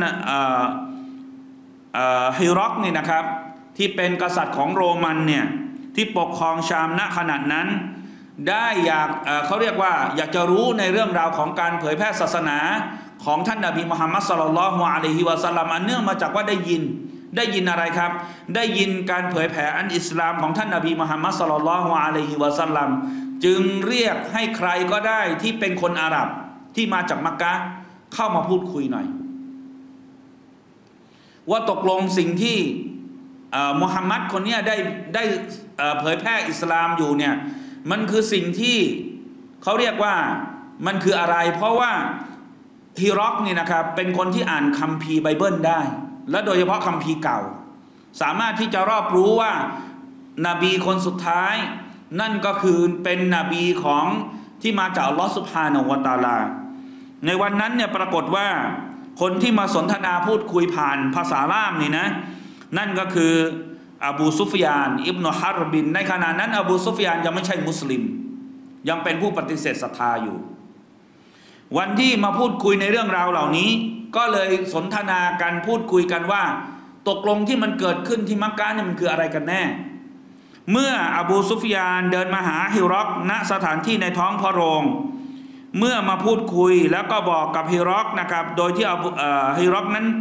ฮิรอกนี่นะครับที่เป็นกษัตริย์ของโรมันเนี่ยที่ปกครองชามณขณะนั้นได้อยากเขาเรียกว่าอยากจะรู้ในเรื่องราวของการเผยแพร่ศาสนาของท่านนบีมุฮัมมัดศ็อลลัลลอฮุอะลัยฮิวะซัลลัมอันเนื่องมาจากว่าได้ยินได้ยินอะไรครับได้ยินการเผยแผ่อันอิสลามของท่านนบีมุฮัมมัดศ็อลลัลลอฮุอะลัยฮิวะซัลลัมจึงเรียกให้ใครก็ได้ที่เป็นคนอาหรับที่มาจากมักกะฮ์เข้ามาพูดคุยหน่อยว่าตกลงสิ่งที่มุฮัมมัดคนนี้ได้ได้เผยแพร่อิสลามอยู่เนี่ยมันคือสิ่งที่เขาเรียกว่ามันคืออะไรเพราะว่าฮิรอกนี่นะครับเป็นคนที่อ่านคัมภีร์ไบเบิลได้และโดยเฉพาะคัมภีร์เก่าสามารถที่จะรอบรู้ว่านบีคนสุดท้ายนั่นก็คือเป็นนบีของที่มาจากอัลลอฮฺซุบฮานะฮูวะตะอาลาในวันนั้นเนี่ยปรากฏว่าคนที่มาสนทนาพูดคุยผ่านภาษาอาหรับนี่นะนั่นก็คืออบูซุฟยานอิบนุฮารบินในขณะนั้นอบูซุฟยานยังไม่ใช่มุสลิมยังเป็นผู้ปฏิเสธศรัทธาอยู่วันที่มาพูดคุยในเรื่องราวเหล่านี้ก็เลยสนทนากันพูดคุยกันว่าตกลงที่มันเกิดขึ้นที่มักกะฮ์เนี่ยมันคืออะไรกันแน่เมื่ออบูซุฟยานเดินมาหาฮิรอกณสถานที่ในท้องพระโรงเมื่อมาพูดคุยแล้วก็บอกกับฮิรอกนะครับโดยที่ฮิรอกนั้น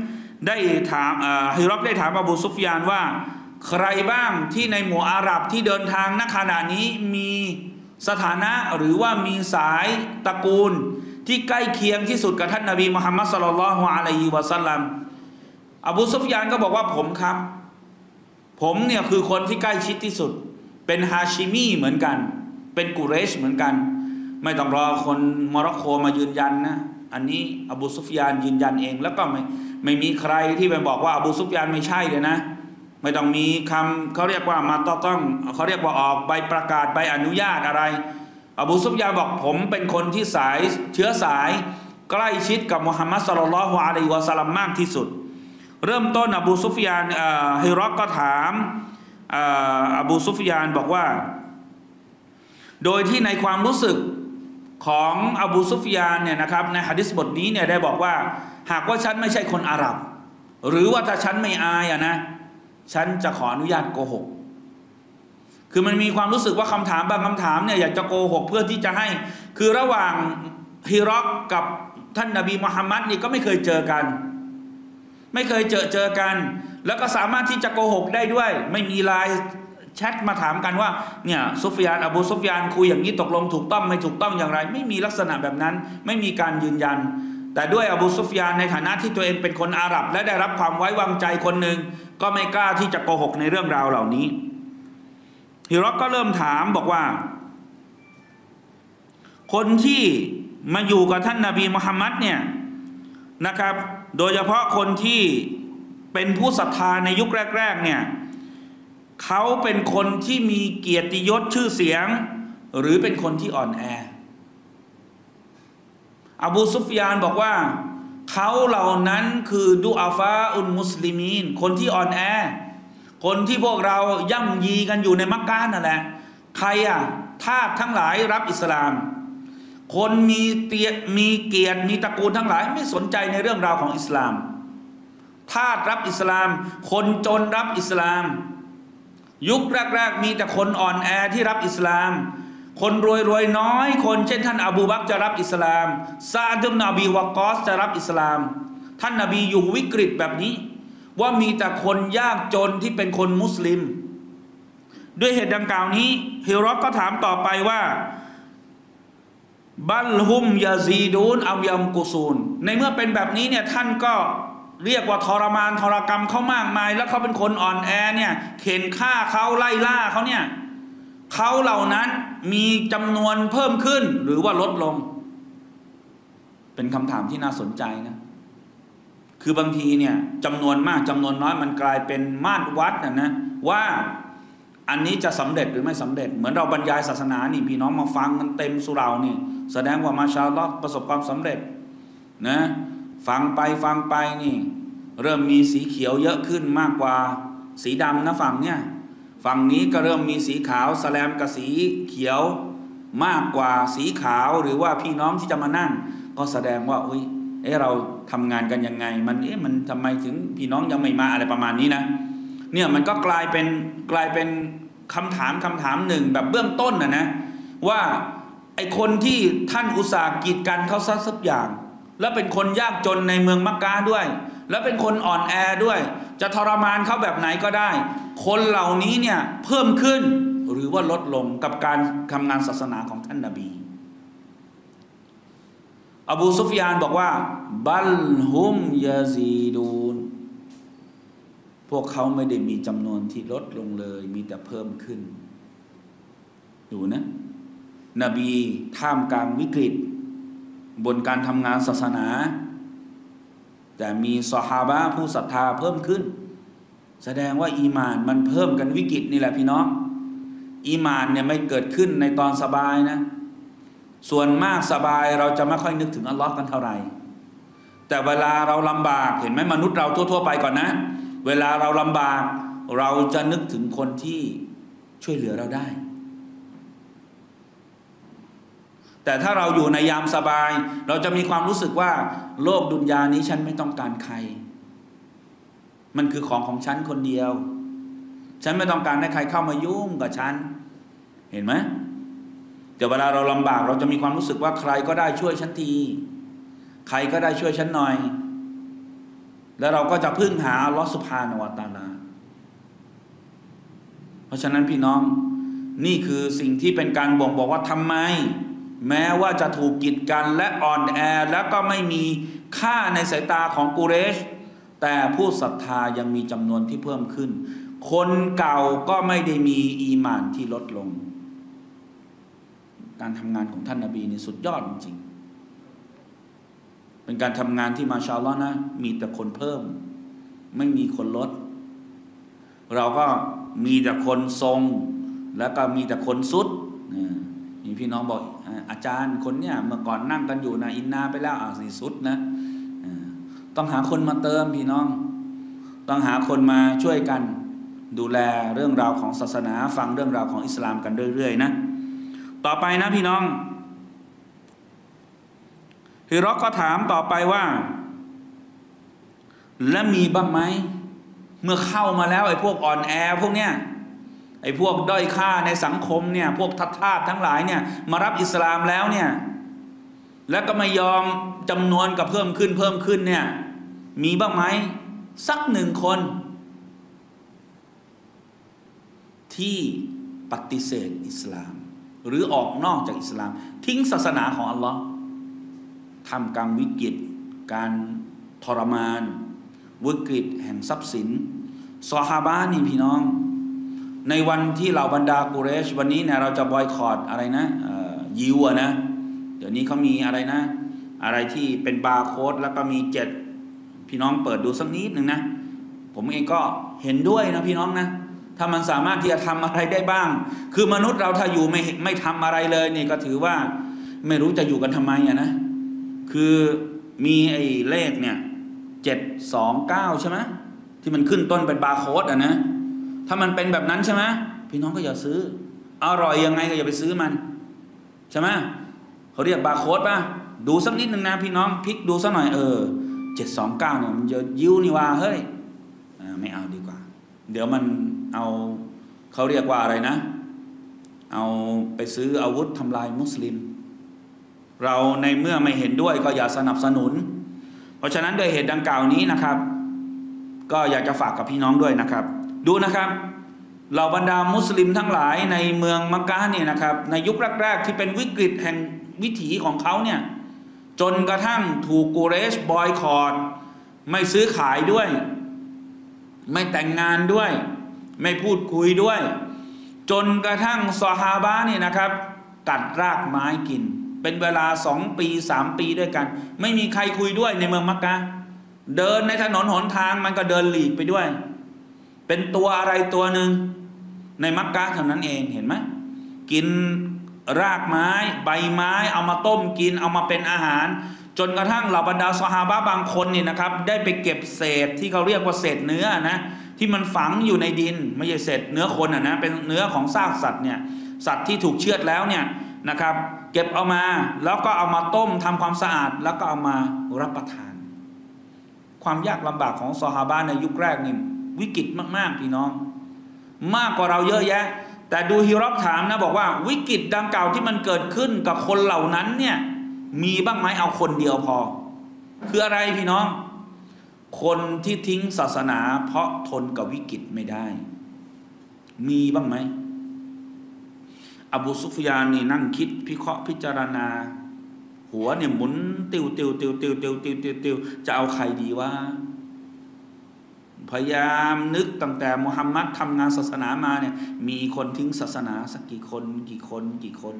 ได้ถามฮิรักได้ถามอบูซุฟยานว่าใครบ้างที่ในหมู่อาหรับที่เดินทางณขณะนี้มีสถานะหรือว่ามีสายตระกูลที่ใกล้เคียงที่สุดกับท่านนบีมุฮัมมัดศ็อลลัลลอฮุอะลัยฮิวะซัลลัมอบูซุฟยานก็บอกว่าผมครับผมเนี่ยคือคนที่ใกล้ชิดที่สุดเป็นฮาชิมีเหมือนกันเป็นกุเรชเหมือนกันไม่ต้องรอคนโมร็อกโกมายืนยันนะอันนี้อบูซุฟยานยืนยันเองแล้วก็ไม่ไม่มีใครที่ไปบอกว่าอบูซุฟยานไม่ใช่เลยนะไม่ต้องมีคำเขาเรียกว่ามาต้องต้องเขาเรียกว่าออกใบประกาศใบอนุญาตอะไรอบูซุฟยานบอกผมเป็นคนที่สายเชื้อสายใกล้ชิดกับมุฮัมมัดศ็อลลัลลอฮุอะลัยฮิวะซัลลัมมากที่สุดเริ่มต้นอบูซุฟยานฮิรักก็ถามอบูซุฟยานบอกว่าโดยที่ในความรู้สึกของอบูซุฟยานเนี่ยนะครับในหะดีษบทนี้เนี่ยได้บอกว่าหากว่าฉันไม่ใช่คนอาหรับหรือว่าถ้าฉันไม่อายอะนะฉันจะขออนุญาตโกหกคือมันมีความรู้สึกว่าคำถามบางคำถามเนี่ยอยากจะโกหกเพื่อที่จะให้คือระหว่างฮิรักกับท่านนบีมุฮัมมัดนี่ก็ไม่เคยเจอกันไม่เคยเจอเจอกันแล้วก็สามารถที่จะโกหกได้ด้วยไม่มีไลน์แชทมาถามกันว่าเนี่ยซุฟยานอบูซุฟยานคุยอย่างนี้ตกลงถูกต้องไม่ถูกต้องอย่างไรไม่มีลักษณะแบบนั้นไม่มีการยืนยันแต่ด้วยอบูซุฟยานในฐานะที่ตัวเองเป็นคนอาหรับและได้รับความไว้วางใจคนหนึ่งก็ไม่กล้าที่จะโกหกในเรื่องราวเหล่านี้ฮิรักก็เริ่มถามบอกว่าคนที่มาอยู่กับท่านนบีมุฮัมมัดเนี่ยนะครับโดยเฉพาะคนที่เป็นผู้ศรัทธาในยุคแรกๆเนี่ยเขาเป็นคนที่มีเกียรติยศชื่อเสียงหรือเป็นคนที่อ่อนแออบูซุฟยานบอกว่าเขาเหล่านั้นคือดุอาฟาอุนมุสลิมีนคนที่อ่อนแอคนที่พวกเราย่ำยีกันอยู่ในมักกะฮ์นั่นแหละใครอ่ะทาสทั้งหลายรับอิสลามคนมีเตียมีเกียรติมีตระกูลทั้งหลายไม่สนใจในเรื่องราวของอิสลามทาสรับอิสลามคนจนรับอิสลามยุคแรกๆมีแต่คนอ่อนแอที่รับอิสลามคนรวยๆน้อยคนเช่นท่านอบูบักรจะรับอิสลามซาดุบนบีวะกอสจะรับอิสลามท่านนบีอยู่วิกฤตแบบนี้ว่ามีแต่คนยากจนที่เป็นคนมุสลิมด้วยเหตุดังกล่าวนี้ฮิรักก็ถามต่อไปว่าบัลฮุมยาซีดูนอัมยัมกุซูนในเมื่อเป็นแบบนี้เนี่ยท่านก็เรียกว่าทรมานทรกรรมเขามากมายแล้วเขาเป็นคนอ่อนแอเนี่ยเข็นฆ่าเขาไล่ล่าเขาเนี่ยเขาเหล่านั้นมีจำนวนเพิ่มขึ้นหรือว่าลดลงเป็นคำถามที่น่าสนใจนะคือบางทีเนี่ยจำนวนมากจำนวนน้อยมันกลายเป็นมาตรวัดนะนะว่าอันนี้จะสำเร็จหรือไม่สำเร็จเหมือนเราบรรยายศาสนานี่พี่น้องมาฟังกันเต็มสุเรานี่แสดงว่ามาชาอัลลอฮ์ประสบความสำเร็จนะฟังไปฟังไปนี่เริ่มมีสีเขียวเยอะขึ้นมากกว่าสีดำนะฝั่งเนี่ยฝั่งนี้ก็เริ่มมีสีขาวสแลมกับสีเขียวมากกว่าสีขาวหรือว่าพี่น้องที่จะมานั่งก็แสดงว่าอุ้ยเอ๊ะเราทำงานกันยังไงมันเอ๊ะมันทำไมถึงพี่น้องยังไม่มาอะไรประมาณนี้นะเนี่ยมันก็กลายเป็นกลายเป็นคำถามคำถามหนึ่งแบบเบื้องต้นนะนะว่าไอคนที่ท่านอุตส่าห์กีดกันเขาซะสักอย่างแล้วเป็นคนยากจนในเมืองมักกะฮ์ด้วยแล้วเป็นคนอ่อนแอด้วยจะทรมานเขาแบบไหนก็ได้คนเหล่านี้เนี่ยเพิ่มขึ้นหรือว่าลดลงกับการทำงานศาสนาของท่านนบีอบูซุฟยานบอกว่าบัลฮุมยาซีดูนพวกเขาไม่ได้มีจำนวนที่ลดลงเลยมีแต่เพิ่มขึ้นดูนะนบีท่ามกลางวิกฤตบนการทำงานศาสนาแต่มีซอฮาบะห์ผู้ศรัทธาเพิ่มขึ้นแสดงว่าอีมานมันเพิ่มกันวิกฤตนี่แหละพี่น้องอีมานเนี่ยไม่เกิดขึ้นในตอนสบายนะส่วนมากสบายเราจะไม่ค่อยนึกถึงอัลลอฮ์กันเท่าไหร่แต่เวลาเราลำบากเห็นไหมมนุษย์เราทั่วๆไปก่อนนะเวลาเราลำบากเราจะนึกถึงคนที่ช่วยเหลือเราได้แต่ถ้าเราอยู่ในยามสบายเราจะมีความรู้สึกว่าโลกดุนยานี้ฉันไม่ต้องการใครมันคือของของฉันคนเดียวฉันไม่ต้องการให้ใครเข้ามายุ่งกับฉันเห็นไหมแต่เวลาเราลำบากเราจะมีความรู้สึกว่าใครก็ได้ช่วยฉันทีใครก็ได้ช่วยฉันหน่อยแล้วเราก็จะพึ่งหาอัลลอฮฺซุบฮานะฮูวะตะอาลาเพราะฉะนั้นพี่น้องนี่คือสิ่งที่เป็นการบ่งบอกว่าทำไมแม้ว่าจะถูกกีดกันและอ่อนแอแล้วก็ไม่มีค่าในสายตาของกุเรชแต่ผู้ศรัทธายังมีจำนวนที่เพิ่มขึ้นคนเก่าก็ไม่ได้มีอีหม่านที่ลดลงการทำงานของท่านนบีนี่สุดยอดจริงเป็นการทำงานที่มาชาอัลลอฮ์นะมีแต่คนเพิ่มไม่มีคนลดเราก็มีแต่คนทรงแล้วก็มีแต่คนสุดมีพี่น้องบอกอาจารย์คนเนี้ยเมื่อก่อนนั่งกันอยู่นะอินนาไปแล้วอ่าสิสุดนะต้องหาคนมาเติมพี่น้องต้องหาคนมาช่วยกันดูแลเรื่องราวของศาสนาฟังเรื่องราวของอิสลามกันเรื่อยๆนะต่อไปนะพี่น้องฮิรอกก็ถามต่อไปว่าและมีบ้างไหมเมื่อเข้ามาแล้วไอ้พวกอ่อนแอพวกเนี้ยไอ้พวกด้อยค่าในสังคมเนี่ยพวกทัดทาสทั้งหลายเนี่ยมารับอิสลามแล้วเนี่ยแล้วก็ไม่ยอมจำนวนกับเพิ่มขึ้นเพิ่มขึ้นเนี่ยมีบ้างไหมสักหนึ่งคนที่ปฏิเสธอิสลามหรือออกนอกจากอิสลามทิ้งศาสนาของอัลลอฮ์ทำกลางวิกฤตการทรมานวิกฤตแห่งทรัพย์สินซอฮาบะห์นี่พี่น้องในวันที่เหล่าบรรดากุเรชวันนี้เนี่ยเราจะบอยคอตอะไรนะยิวนะเดี๋ยวนี้เขามีอะไรนะอะไรที่เป็นบาร์โค้ดแล้วก็มีเจ็ดพี่น้องเปิดดูสักนิดหนึ่งนะผมเองก็เห็นด้วยนะพี่น้องนะถ้ามันสามารถที่จะทำอะไรได้บ้างคือมนุษย์เราถ้าอยู่ไม่ไม่ทำอะไรเลยนี่ก็ถือว่าไม่รู้จะอยู่กันทำไมอะนะคือมีไอ้เลขเนี่ยเจ็ดสองเก้าใช่ไหมที่มันขึ้นต้นเป็นบาร์โค้ดอะนะถ้ามันเป็นแบบนั้นใช่ไหมพี่น้องก็อย่าซื้ออร่อยยังไงก็อย่าไปซื้อมันใช่ไหมเขาเรียกบาร์โค้ดป่ะดูสักนิดหนึ่งนะพี่น้องพลิกดูสักหน่อยเออเจ็ดสองเก้าเนี่ยมันจะยิ้วนี่ว่าเฮ้ยไม่เอาดีกว่าเดี๋ยวมันเอาเขาเรียกว่าอะไรนะเอาไปซื้ออาวุธทำลายมุสลิมเราในเมื่อไม่เห็นด้วยก็อย่าสนับสนุนเพราะฉะนั้นโดยเหตุดังกล่าวนี้นะครับก็อยากจะฝากกับพี่น้องด้วยนะครับดูนะครับเหล่าบรรดามุสลิมทั้งหลายในเมืองมักกะฮ์เนี่ยนะครับในยุคแรกๆที่เป็นวิกฤตแห่งวิถีของเขาเนี่ยจนกระทั่งถูกกุเรชบอยคอตไม่ซื้อขายด้วยไม่แต่งงานด้วยไม่พูดคุยด้วยจนกระทั่งซอฮาบะห์นี่นะครับตัดรากไม้กินเป็นเวลาสองปีสามปีด้วยกันไม่มีใครคุยด้วยในเมืองมักกะฮ์เดินในถนนหนทางมันก็เดินหลีกไปด้วยเป็นตัวอะไรตัวหนึ่งในมักกะฮ์เท่านั้นเองเห็นไหมกินรากไม้ใบไม้เอามาต้มกินเอามาเป็นอาหารจนกระทั่งเหล่าบรรดาซอฮาบะห์บางคนนี่นะครับได้ไปเก็บเศษที่เขาเรียกว่าเศษเนื้อนะที่มันฝังอยู่ในดินไม่ใช่เศษเนื้อคนอ่ะนะเป็นเนื้อของซากสัตว์เนี่ยสัตว์ที่ถูกเชือดแล้วเนี่ยนะครับเก็บเอามาแล้วก็เอามาต้มทำความสะอาดแล้วก็เอามารับประทานความยากลำบากของซอฮาบะห์ในยุคแรกนี่วิกฤตมากๆพี่น้องมากกว่าเราเยอะแยะแต่ดูฮิรอกถามนะบอกว่าวิกฤตดังกล่าวที่มันเกิดขึ้นกับคนเหล่านั้นเนี่ยมีบ้างไหมเอาคนเดียวพอคืออะไรพี่น้องคนที่ทิ้งศาสนาเพราะทนกับวิกฤตไม่ได้มีบ้างไหมอบูซุฟยานนี่นั่งคิดพิเคราะห์พิจารณาหัวเนี่ยหมุนติวติวติวติวติวติวติวติวจะเอาใครดีวะพยายามนึกตั้งแต่มุฮัมมัดทำงานศาสนามาเนี่ยมีคนทิ้งศาสนาสักกี่คนกี่คนกี่คน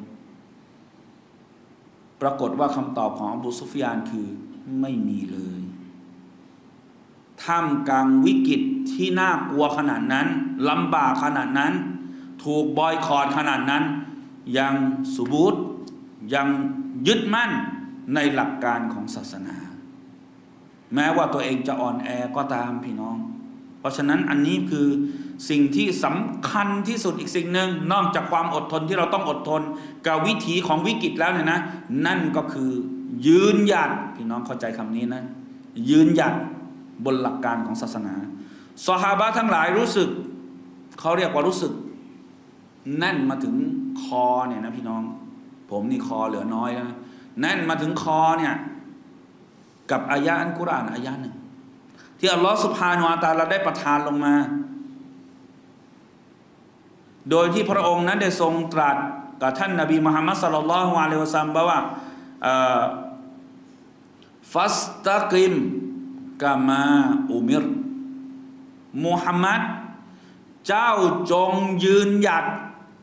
ปรากฏว่าคำตอบของอบูซุฟยานคือไม่มีเลยท่ามกลางวิกฤตที่น่ากลัวขนาดนั้นลำบากขนาดนั้นถูกบอยคอตขนาดนั้นยังสุบูตยังยึดมั่นในหลักการของศาสนาแม้ว่าตัวเองจะอ่อนแอก็ตามพี่น้องเพราะฉะนั้นอันนี้คือสิ่งที่สำคัญที่สุดอีกสิ่งหนึ่งนอกจากความอดทนที่เราต้องอดทนกับวิถีของวิกฤตแล้วเนี่ยนะนั่นก็คือยืนหยัดพี่น้องเข้าใจคำนี้นะยืนหยัดบนหลักการของศาสนาซอฮาบะห์ทั้งหลายรู้สึกเขาเรียกว่ารู้สึกแน่นมาถึงคอเนี่ยนะพี่น้องผมนี่คอเหลือน้อยแล้วนะแน่นมาถึงคอเนี่ยกับอายะอัลกุรอานอายะหนึ่งที่ที่อัลลอฮฺซุบฮานะฮูวะตะอาลาได้ประทานลงมาโดยที่พระองค์นั้นได้ทรงตรัสกับท่านนบีมุฮัมมัดศ็อลลัลลอฮุอะลัยฮิวะซัลลัมว่าฟัสตักิมกามาอุมิรมุฮัมมัดเจ้าจงยืนหยัด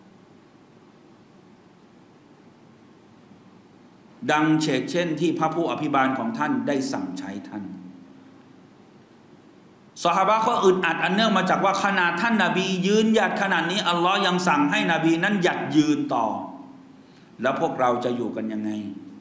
ดังเชกเช่นที่พระผู้อภิบาลของท่านได้สั่งใช้ท่านซอฮาบะห์เขาอึดอัดอันเนื่องมาจากว่าขนาดท่านนบียืนหยัดขนาดนี้อัลลอฮ์ยังสั่งให้นบีนั้นหยัดยืนต่อแล้วพวกเราจะอยู่กันยังไง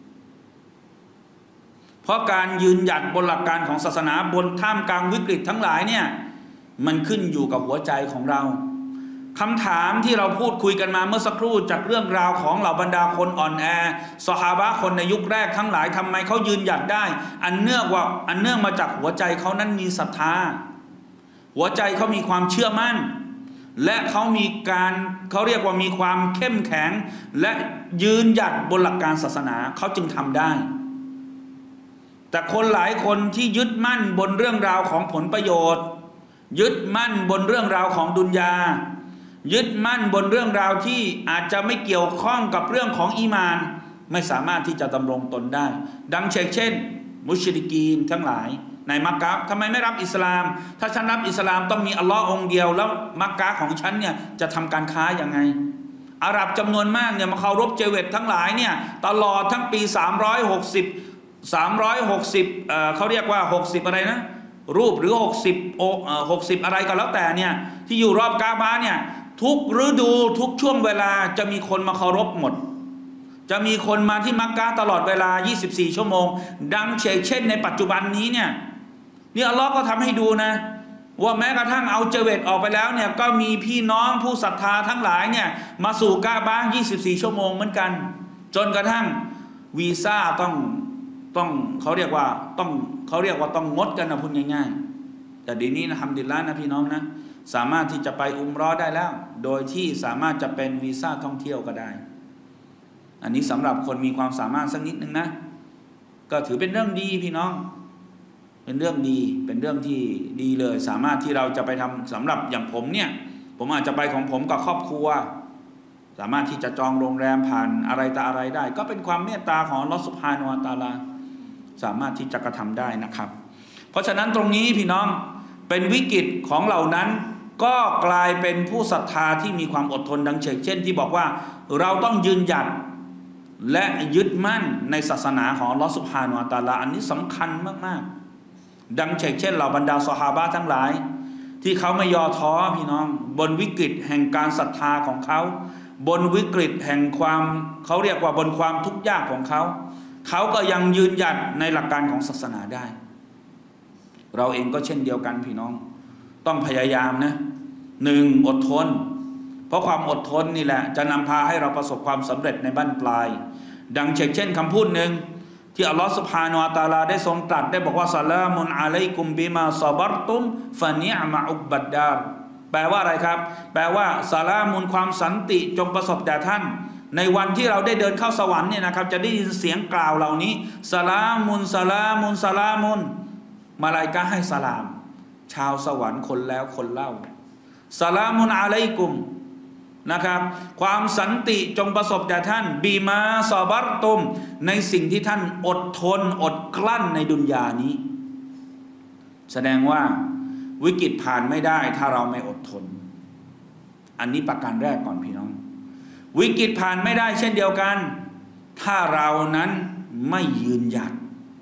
เพราะการยืนหยัดบนหลักการของศาสนาบนท่ามกลางวิกฤตทั้งหลายเนี่ยมันขึ้นอยู่กับหัวใจของเราคำถามที่เราพูดคุยกันมาเมื่อสักครู่จากเรื่องราวของเหล่าบรรดาคนอ่อนแอซอฮาบะห์คนในยุคแรกทั้งหลายทำไมเขายืนหยัดได้อันเนื่องว่าอันเนื่องมาจากหัวใจเขานั้นมีศรัทธาหัวใจเขามีความเชื่อมั่นและเขามีการเขาเรียกว่ามีความเข้มแข็งและยืนหยัดบนหลักการศาสนาเขาจึงทำได้แต่คนหลายคนที่ยึดมั่นบนเรื่องราวของผลประโยชน์ยึดมั่นบนเรื่องราวของดุนยายึดมั่นบนเรื่องราวที่อาจจะไม่เกี่ยวข้องกับเรื่องของอีมานไม่สามารถที่จะดำรงตนได้ดังเช่นเช่นมุชริกีนทั้งหลายในมักกะห์ทำไมไม่รับอิสลามถ้าฉันรับอิสลามต้องมีอัลลอฮ์องเดียวแล้วมักกะห์ของฉันเนี่ยจะทำการค้าอย่างไงอาหรับจำนวนมากเนี่ยมาเคารพเจเวตทั้งหลายเนี่ยตลอดทั้งปีสามร้อยหกสิบ สามร้อยหกสิบเอ่อเขาเรียกว่าหกสิบอะไรนะรูปหรือหกสิบโอเอ่อหกสิบอะไรก็แล้วแต่เนี่ยที่อยู่รอบกาบะเนี่ยทุกฤดูทุกช่วงเวลาจะมีคนมาเคารพหมดจะมีคนมาที่มักกะห์ตลอดเวลายี่สิบสี่ชั่วโมงดังเช่นเช่นในปัจจุบันนี้เนี่ยนี่อัลลอฮ์ก็ทำให้ดูนะว่าแม้กระทั่งเอาเจเวตออกไปแล้วเนี่ยก็มีพี่น้องผู้ศรัทธาทั้งหลายเนี่ยมาสู่กาบะห์ยี่สิบสี่ชั่วโมงเหมือนกันจนกระทั่งวีซ่าต้องต้องเขาเรียกว่าต้องเขาเรียกว่าต้องงดกันนะพูดง่ายๆแต่เดี๋ยวนี้นะฮัมดุลิลละห์นะพี่น้องนะสามารถที่จะไปอุมเราะห์ได้แล้วโดยที่สามารถจะเป็นวีซ่าท่องเที่ยวก็ได้อันนี้สำหรับคนมีความสามารถสักนิดนึงนะก็ถือเป็นเรื่องดีพี่น้องเป็นเรื่องดีเป็นเรื่องที่ดีเลยสามารถที่เราจะไปทำสำหรับอย่างผมเนี่ยผมอาจจะไปของผมกับครอบครัวสามารถที่จะจองโรงแรมผ่านอะไรต่ออะไรได้ก็เป็นความเมตตาของอัลเลาะห์ซุบฮานะฮูวะตะอาลาสามารถที่จะกระทำได้นะครับเพราะฉะนั้นตรงนี้พี่น้องเป็นวิกฤตของเหล่านั้นก็กลายเป็นผู้ศรัทธาที่มีความอดทนดังเช่นเช่นที่บอกว่าเราต้องยืนหยัดและยึดมั่นในศาสนาของอัลเลาะห์ซุบฮานะฮูวะตะอาลาอันนี้สำคัญมากๆดังเช่นเช่นเหล่าบรรดาซอฮาบะห์ทั้งหลายที่เขาไม่ย่อท้อพี่น้องบนวิกฤตแห่งการศรัทธาของเขาบนวิกฤตแห่งความเขาเรียกว่าบนความทุกข์ยากของเขาเขาก็ยังยืนหยัดในหลักการของศาสนาได้เราเองก็เช่นเดียวกันพี่น้องต้องพยายามนะหนึ่งอดทนเพราะความอดทนนี่แหละจะนำพาให้เราประสบความสำเร็จในบั้นปลายดังเช่นเช่นคำพูดหนึ่งที่อัลลอฮฺซุบฮานะฮูวะตะอาลาได้ทรงตรัสได้บอกว่าซะลามุนอะลัยกุมบิมาซะบัรตุมฟะนิอ์มะอุกบัดดารแปลว่าอะไรครับแปลว่าซะลามุนความสันติจงประสบแด่ท่านในวันที่เราได้เดินเข้าสวรรค์เนี่ยนะครับจะได้ยินเสียงกล่าวเหล่านี้ซะลามุนซะลามุนซะลามุนมาลาอิกะฮ์ให้สลามชาวสวรรค์คนแล้วคนเล่าซะลามุนอะลัยกุมนะครับความสันติจงประสบแด่ท่านบีมาซอบัรตุมในสิ่งที่ท่านอดทนอดกลั้นในดุนยานี้แสดงว่าวิกฤตผ่านไม่ได้ถ้าเราไม่อดทนอันนี้ประการแรกก่อนพี่น้องวิกฤตผ่านไม่ได้เช่นเดียวกันถ้าเรานั้นไม่ยืนหยัด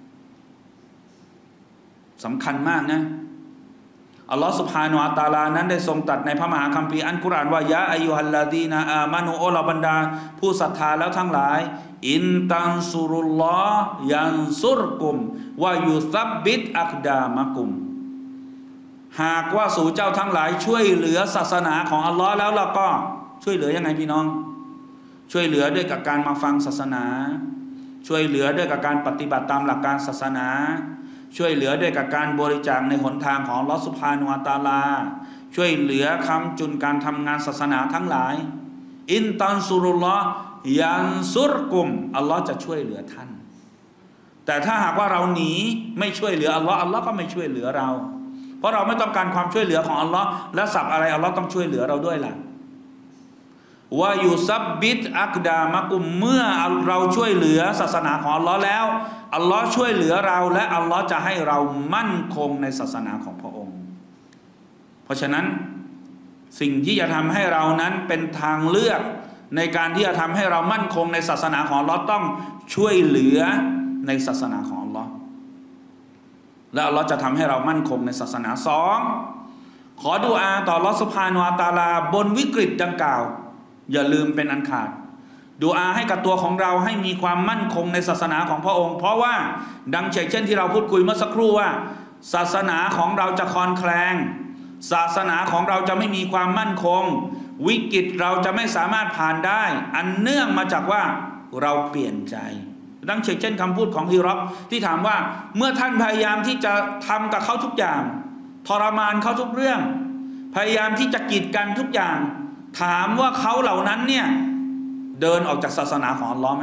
สำคัญมากนะอัลลอฮฺซุบฮานะฮูวะตะอาลานั้นได้ทรงตรัสในพระมหาคัมภีร์อัลกุรอานว่ายะอัยยูฮัลลาดีนาอามานูโอลาบรรดาผู้ศรัทธาแล้วทั้งหลายอินตันซุรุลลอฮ์ยันซุรกุมวายุซับบิตอักดามะกุมหากว่าสู่เจ้าทั้งหลายช่วยเหลือศาสนาของอัลลอฮ์แล้วเราก็ช่วยเหลือยังไงพี่น้องช่วยเหลือด้วยกับการมาฟังศาสนาช่วยเหลือด้วยกับการปฏิบัติตามหลักการศาสนาช่วยเหลือด้วยกับการบริจาคในหนทางของอัลเลาะห์ซุบฮานะฮูวะตะอาลาช่วยเหลือค้ำจุนการทำงานศาสนาทั้งหลายอินตันซุรุลลอฮ์ยันซุรกุมอัลลอฮ์จะช่วยเหลือท่านแต่ถ้าหากว่าเราหนีไม่ช่วยเหลืออัลลอฮ์อัลลอฮ์ก็ไม่ช่วยเหลือเราเพราะเราไม่ต้องการความช่วยเหลือของอัลลอฮ์และสับอะไรอัลลอฮ์ต้องช่วยเหลือเราด้วยล่ะว่ายูซับบิตอักดามะกุมเมื่อเราช่วยเหลือศาสนาของอัลลอฮ์แล้วอัลลอฮ์ช่วยเหลือเราและอัลลอฮ์จะให้เรามั่นคงในศาสนาของพระองค์เพราะฉะนั้นสิ่งที่จะทำให้เรานั้นเป็นทางเลือกในการที่จะทำให้เรามั่นคงในศาสนาของอัลลอฮ์ต้องช่วยเหลือในศาสนาของอัลลอฮ์และอัลลอฮ์จะทำให้เรามั่นคงในศาสนาสองขอดุอาต่ออัลลอฮ์ซุบฮานะฮูวะตะอาลาบนวิกฤตดังกล่าวอย่าลืมเป็นอันขาดดุอาให้กับตัวของเราให้มีความมั่นคงในศาสนาของพระองค์เพราะว่าดังเช่นที่เราพูดคุยเมื่อสักครู่ว่าศาสนาของเราจะคลอนแคลงศาสนาของเราจะไม่มีความมั่นคงวิกฤตเราจะไม่สามารถผ่านได้อันเนื่องมาจากว่าเราเปลี่ยนใจดังเช่นคำพูดของฮิรักที่ถามว่าเมื่อท่านพยายามที่จะทำกับเขาทุกอย่างทรมานเขาทุกเรื่องพยายามที่จะกีดกันทุกอย่างถามว่าเขาเหล่านั้นเนี่ยเดินออกจากศาสนาของอัลลอฮ์ไหม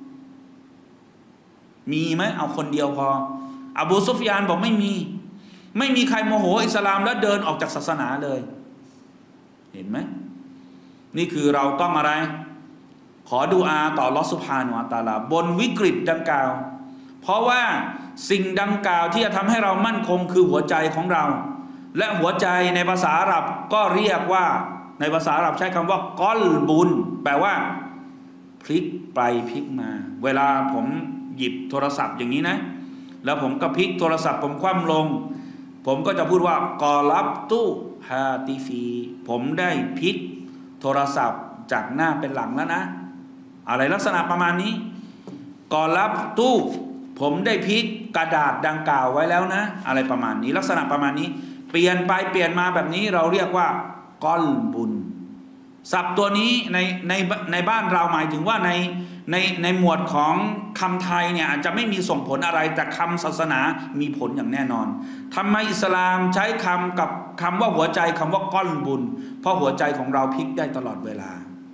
มีไหมเอาคนเดียวพออบูซุฟยานบอกไม่มีไม่มีใครโมโหอิสลามแล้วเดินออกจากศาสนาเลยเห็นไหมนี่คือเราต้องอะไรขอดุอาต่ออัลเลาะห์ซุบฮานะฮูวะตะอาลาบนวิกฤตดังกล่าวเพราะว่าสิ่งดังกล่าวที่จะทำให้เรามั่นคงคือหัวใจของเราและหัวใจในภาษาอาหรับก็เรียกว่าในภาษาอาหรับใช้คำว่ากอลบุนแปลว่าพลิกไปพลิกมาเวลาผมหยิบโทรศัพท์อย่างนี้นะแล้วผมก็พลิกโทรศัพท์ผมคว่ำลงผมก็จะพูดว่ากอลับตุฮาติฟีผมได้พลิกโทรศัพท์จากหน้าเป็นหลังแล้วนะอะไรลักษณะประมาณนี้กอลับตุผมได้พลิกกระดาษดังกล่าวไว้แล้วนะอะไรประมาณนี้ลักษณะประมาณนี้เปลี่ยนไปเปลี่ยนมาแบบนี้เราเรียกว่ากอลบุญศัพท์ตัวนี้ในในในบ้านเราหมายถึงว่าในในในหมวดของคำไทยเนี่ยอาจจะไม่มีส่งผลอะไรแต่คำศาสนามีผลอย่างแน่นอนทำไมอิสลามใช้คำกับคำว่าหัวใจคำว่ากอลบุญเพราะหัวใจของเราพลิกได้ตลอดเวลา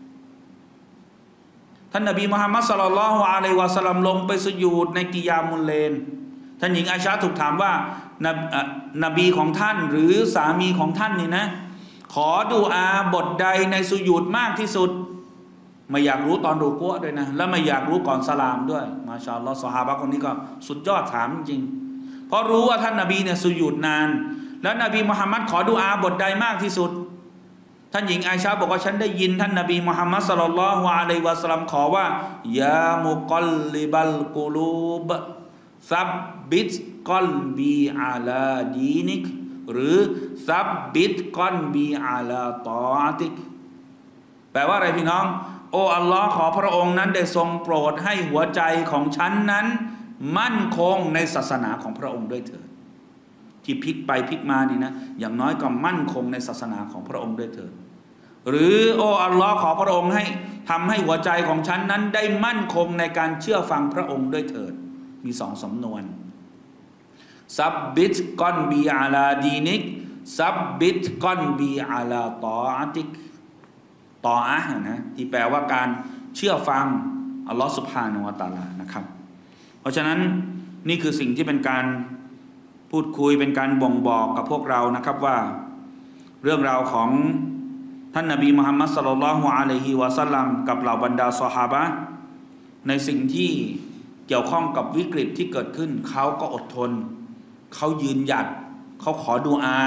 ท่านนบีมุฮัมมัดศ็อลลัลลอฮุอะลัยฮิวะซัลลัมลงไปสุญูดในกิยามุลเลลท่านหญิงอาอิชะห์ถูกถามว่านนบีของท่านหรือสามีของท่านนี่นะขอดุอาบทใดในสุญูดมากที่สุดไม่อยากรู้ตอนรุกูอ์ด้วยนะและไม่อยากรู้ก่อนสลามด้วยมาชาอัลลอฮ์ซอฮาบะห์คนนี้ก็สุดยอดถามจริงๆเพราะรู้ว่าท่านนบีเนี่ยสุญูดนานแล้วนบีมุฮัมมัดขอดุอาบทใดมากที่สุดท่านหญิงอาอิชะห์บอกว่าฉันได้ยินท่านนบีมุฮัมมัดศ็อลลัลลอฮุอะลัยฮิวะซัลลัมขอว่ายามุกัลลิบัลกุลูบซับบิตกอลบีอาลาดีนิกหรือซับบิตกอนบีอาลาตออาติกแปลว่าอะไรพี่น้องโอ้อัลลอฮ์ขอพระองค์นั้นได้ทรงโปรดให้หัวใจของฉันนั้นมั่นคงในศาสนาของพระองค์ด้วยเถิดที่พลิกไปพลิกมานี่นะอย่างน้อยก็มั่นคงในศาสนาของพระองค์ด้วยเถิดหรือโอ้อัลลอฮ์ขอพระองค์ให้ทำให้หัวใจของฉันนั้นได้มั่นคงในการเชื่อฟังพระองค์ด้วยเถิดมีสองสำนวนซับบิตกอนบีอาลาดีนิกซับบิตกอนบีอาลาตออาติกตออะห์นะที่แปลว่าการเชื่อฟังอัลลอฮฺซุบฮานะฮูวะตะอาลานะครับเพราะฉะนั้นนี่คือสิ่งที่เป็นการพูดคุยเป็นการบ่งบอกกับพวกเรานะครับว่าเรื่องราวของท่านนบีมุฮัมมัดศ็อลลัลลอฮุอะลัยฮิวะซัลลัมกับเหล่าบรรดาซอฮาบะห์ในสิ่งที่เกี่ยวข้องกับวิกฤตที่เกิดขึ้นเขาก็อดทนเขายืนหยัดเขาขอดุอา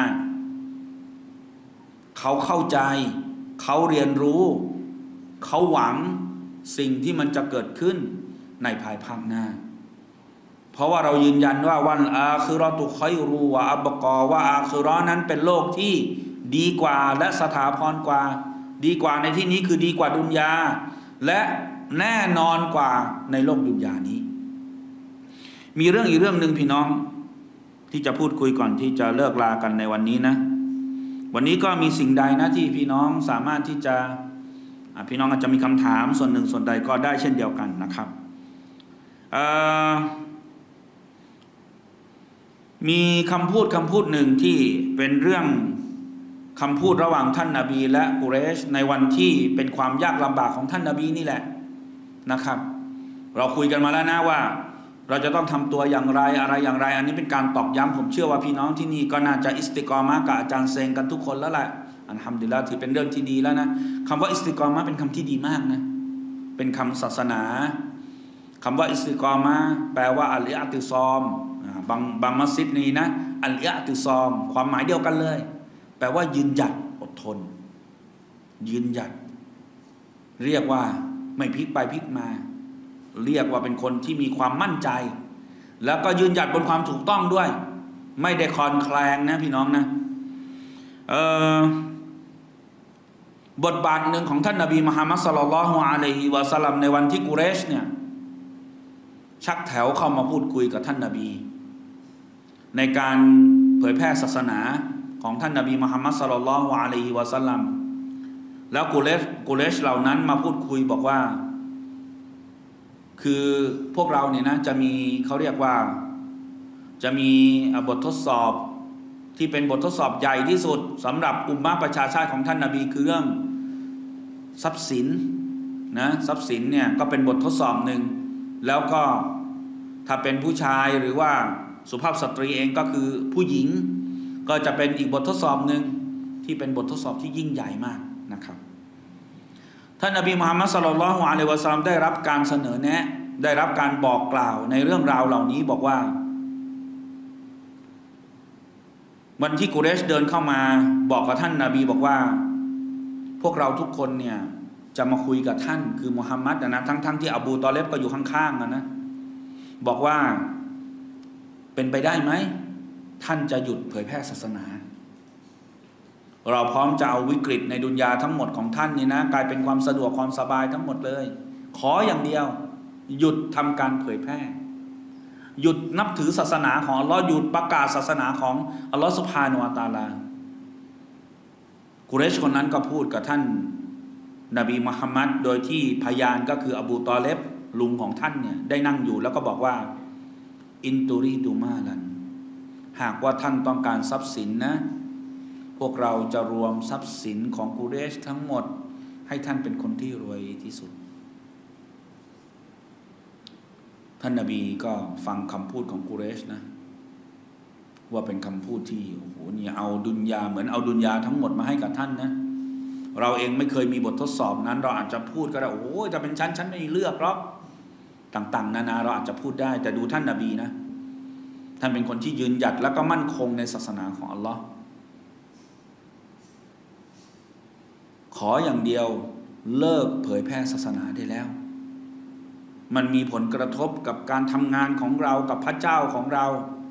เขาเข้าใจเขาเรียนรู้เขาหวังสิ่งที่มันจะเกิดขึ้นในภายภาคหน้าเพราะว่าเรายืนยันว่าวันอาคิเราะตุค็อยรูวะอับกอว่าอาคิเราะห์นั้นเป็นโลกที่ดีกว่าและสถาพรกว่าดีกว่าในที่นี้คือดีกว่าดุนยาและแน่นอนกว่าในโลกดุนยานี้มีเรื่องอีกเรื่องหนึ่งพี่น้องที่จะพูดคุยก่อนที่จะเลิกลากันในวันนี้นะวันนี้ก็มีสิ่งใดนะที่พี่น้องสามารถที่จะพี่น้องอาจจะมีคำถามส่วนหนึ่งส่วนใดก็ได้เช่นเดียวกันนะครับมีคำพูดคำพูดหนึ่งที่เป็นเรื่องคำพูดระหว่างท่านนบีและกุเรชในวันที่เป็นความยากลำบากของท่านนบีนี่แหละนะครับเราคุยกันมาแล้วนะว่าเราจะต้องทำตัวอย่างไรอะไรอย่างไรอันนี้เป็นการตอกย้ำผมเชื่อว่าพี่น้องที่นี่ก็น่าจะอิสติกอมะกับอาจารย์เซงกันทุกคนแล้วแหละอัลฮัมดุลิลละห์ถือเป็นเรื่องที่ดีแล้วนะคำว่าอิสติกอมะเป็นคำที่ดีมากนะเป็นคำศาสนาคำว่าอิสติกอมะแปลว่าอัลอิอติซอมบางบางมัสยิดนี้นะอัลอิอติซอมความหมายเดียวกันเลยแปลว่ายืนหยัดอดทนยืนหยัดเรียกว่าไม่พลิกไปพลิกมาเรียกว่าเป็นคนที่มีความมั่นใจแล้วก็ยืนหยัดบนความถูกต้องด้วยไม่ได้คลอนแคลงนะพี่น้องนะบทบาทหนึ่งของท่านนบีมุฮัมมัดศ็อลลัลลอฮุอะลัยฮิวะซัลลัมในวันที่กุเรชเนี่ยชักแถวเข้ามาพูดคุยกับท่านนบีในการเผยแพร่ศาสนาของท่านนบีมุฮัมมัดศ็อลลัลลอฮุอะลัยฮิวะซัลลัมแล้วกุเรชกุเรชเหล่านั้นมาพูดคุยบอกว่าคือพวกเราเนี่ยนะจะมีเขาเรียกว่าจะมีบททดสอบที่เป็นบททดสอบใหญ่ที่สุดสำหรับอุมมะประชาชาติของท่านนบีคือเรื่องทรัพย์สินนะทรัพย์สินเนี่ยก็เป็นบททดสอบหนึ่งแล้วก็ถ้าเป็นผู้ชายหรือว่าสุภาพสตรีเองก็คือผู้หญิงก็จะเป็นอีกบททดสอบหนึ่งที่เป็นบททดสอบที่ยิ่งใหญ่มากนะครับท่านนบีมุฮัมมัดศ็อลลัลลอฮุอะลัยฮิวะซัลลัมได้รับการเสนอแนะได้รับการบอกกล่าวในเรื่องราวเหล่านี้บอกว่าวันที่กุเรชเดินเข้ามาบอกกับท่านนบีบอกว่าพวกเราทุกคนเนี่ยจะมาคุยกับท่านคือมุฮัมมัดนะทั้งๆ ท, ที่อบูตอเลบก็อยู่ข้างๆนะนะบอกว่าเป็นไปได้ไหมท่านจะหยุดเผยแพร่ศาสนาเราพร้อมจะเอาวิกฤตในดุนยาทั้งหมดของท่านนี่นะกลายเป็นความสะดวกความสบายทั้งหมดเลยขออย่างเดียวหยุดทำการเผยแพร่หยุดนับถือศาสนาของอัลลอฮ์หยุดประกาศศาสนาของอัลลอฮ์ซุบฮานะฮูวะตะอาลากุเรชคนนั้นก็พูดกับท่านนบีมุฮัมมัดโดยที่พยานก็คืออบูตอเลบลุงของท่านเนี่ยได้นั่งอยู่แล้วก็บอกว่าอินตูรีดูมาลันหากว่าท่านต้องการทรัพย์สินนะพวกเราจะรวมทรัพย์สินของกุเรชทั้งหมดให้ท่านเป็นคนที่รวยที่สุดท่านนบีก็ฟังคำพูดของกุเรชนะว่าเป็นคำพูดที่โอ้โหนี่เอาดุนยาเหมือนเอาดุนยาทั้งหมดมาให้กับท่านนะเราเองไม่เคยมีบททดสอบนั้นเราอาจจะพูดก็ได้โอ้ยแต่เป็นชั้นชั้นไม่เลือกหรอกต่างๆนานาเราอาจจะพูดได้แต่ดูท่านนบีนะท่านเป็นคนที่ยืนหยัดแล้วก็มั่นคงในศาสนาของอัลลอฮ์ขออย่างเดียวเลิกเผยแพร่ศาสนาได้แล้วมันมีผลกระทบกับการทำงานของเรากับพระเจ้าของเรา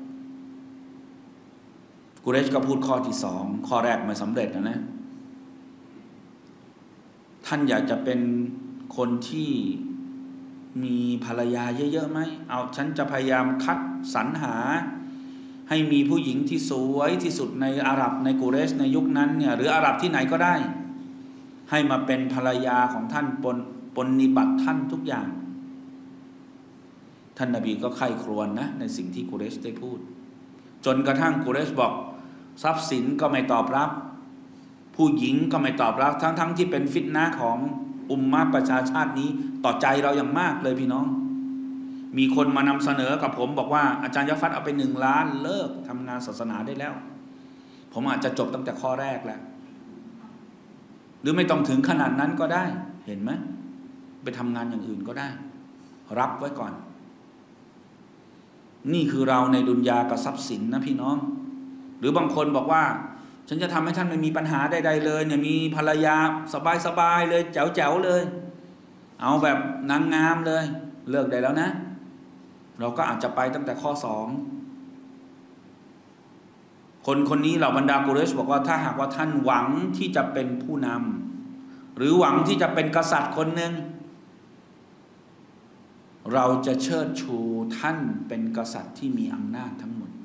กุเรชก็พูดข้อที่สองข้อแรกไม่สำเร็จนะนะท่านอยากจะเป็นคนที่มีภรรยาเยอะๆไหมเอาฉันจะพยายามคัดสรรหาให้มีผู้หญิงที่สวยที่สุดในอาหรับในกุเรชในยุคนั้นเนี่ยหรืออาหรับที่ไหนก็ได้ให้มาเป็นภรรยาของท่านปนปนนิบัติท่านทุกอย่างท่านนบีก็ไข้ครวญนะในสิ่งที่กุเรชได้พูดจนกระทั่งกุเรชบอกทรัพย์สินก็ไม่ตอบรับผู้หญิงก็ไม่ตอบรับทั้งๆ ท, ที่เป็นฟิตนะห์ของอุมมะประชาชาตินี้ต่อใจเราอย่างมากเลยพี่น้องมีคนมานำเสนอกับผมบอกว่าอาจารย์ยะฟัดเอาไปหนึ่งล้านเลิกทำงานศาสนาได้แล้วผมอาจจะจบตั้งแต่ข้อแรกแล้วหรือไม่ต้องถึงขนาดนั้นก็ได้เห็นไหมไปทำงานอย่างอื่นก็ได้รับไว้ก่อนนี่คือเราในดุนยากับทรัพย์สินนะพี่น้องหรือบางคนบอกว่าฉันจะทำให้ท่านไม่มีปัญหาใดๆเลยเนี่ยมีภรรยาสบายๆเลยแจ๋วๆเลยเอาแบบนางงามเลยเลิกได้แล้วนะเราก็อาจจะไปตั้งแต่ข้อสองคนคนนี้เหล่าบรรดากุเรชบอกว่าถ้าหากว่าท่านหวังที่จะเป็นผู้นำหรือหวังที่จะเป็นกษัตริย์คนหนึ่งเราจะเชิดชูท่านเป็นกษัตริย์ที่มีอำนาจทั้งหมด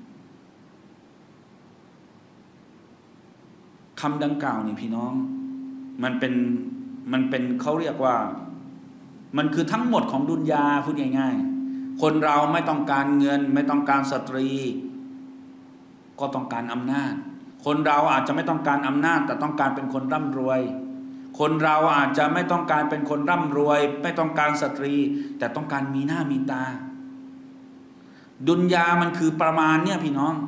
คำดังกล่าวนี่พี่น้องมันเป็นมันเป็นเขาเรียกว่ามันคือทั้งหมดของดุนยาพูดง่ายๆคนเราไม่ต้องการเงินไม่ต้องการสตรีก็ต้องการอำนาจคนเราอาจจะไม่ต้องการอำนาจแต่ต้องการเป็นคนร่ำรวยคนเราอาจจะไม่ต้องการเป็นคนร่ำรวยไม่ต้องการสตรีแต่ต้องการมีหน้ามีตาดุนยามันคือประมาณเนี่ยพี่น้อง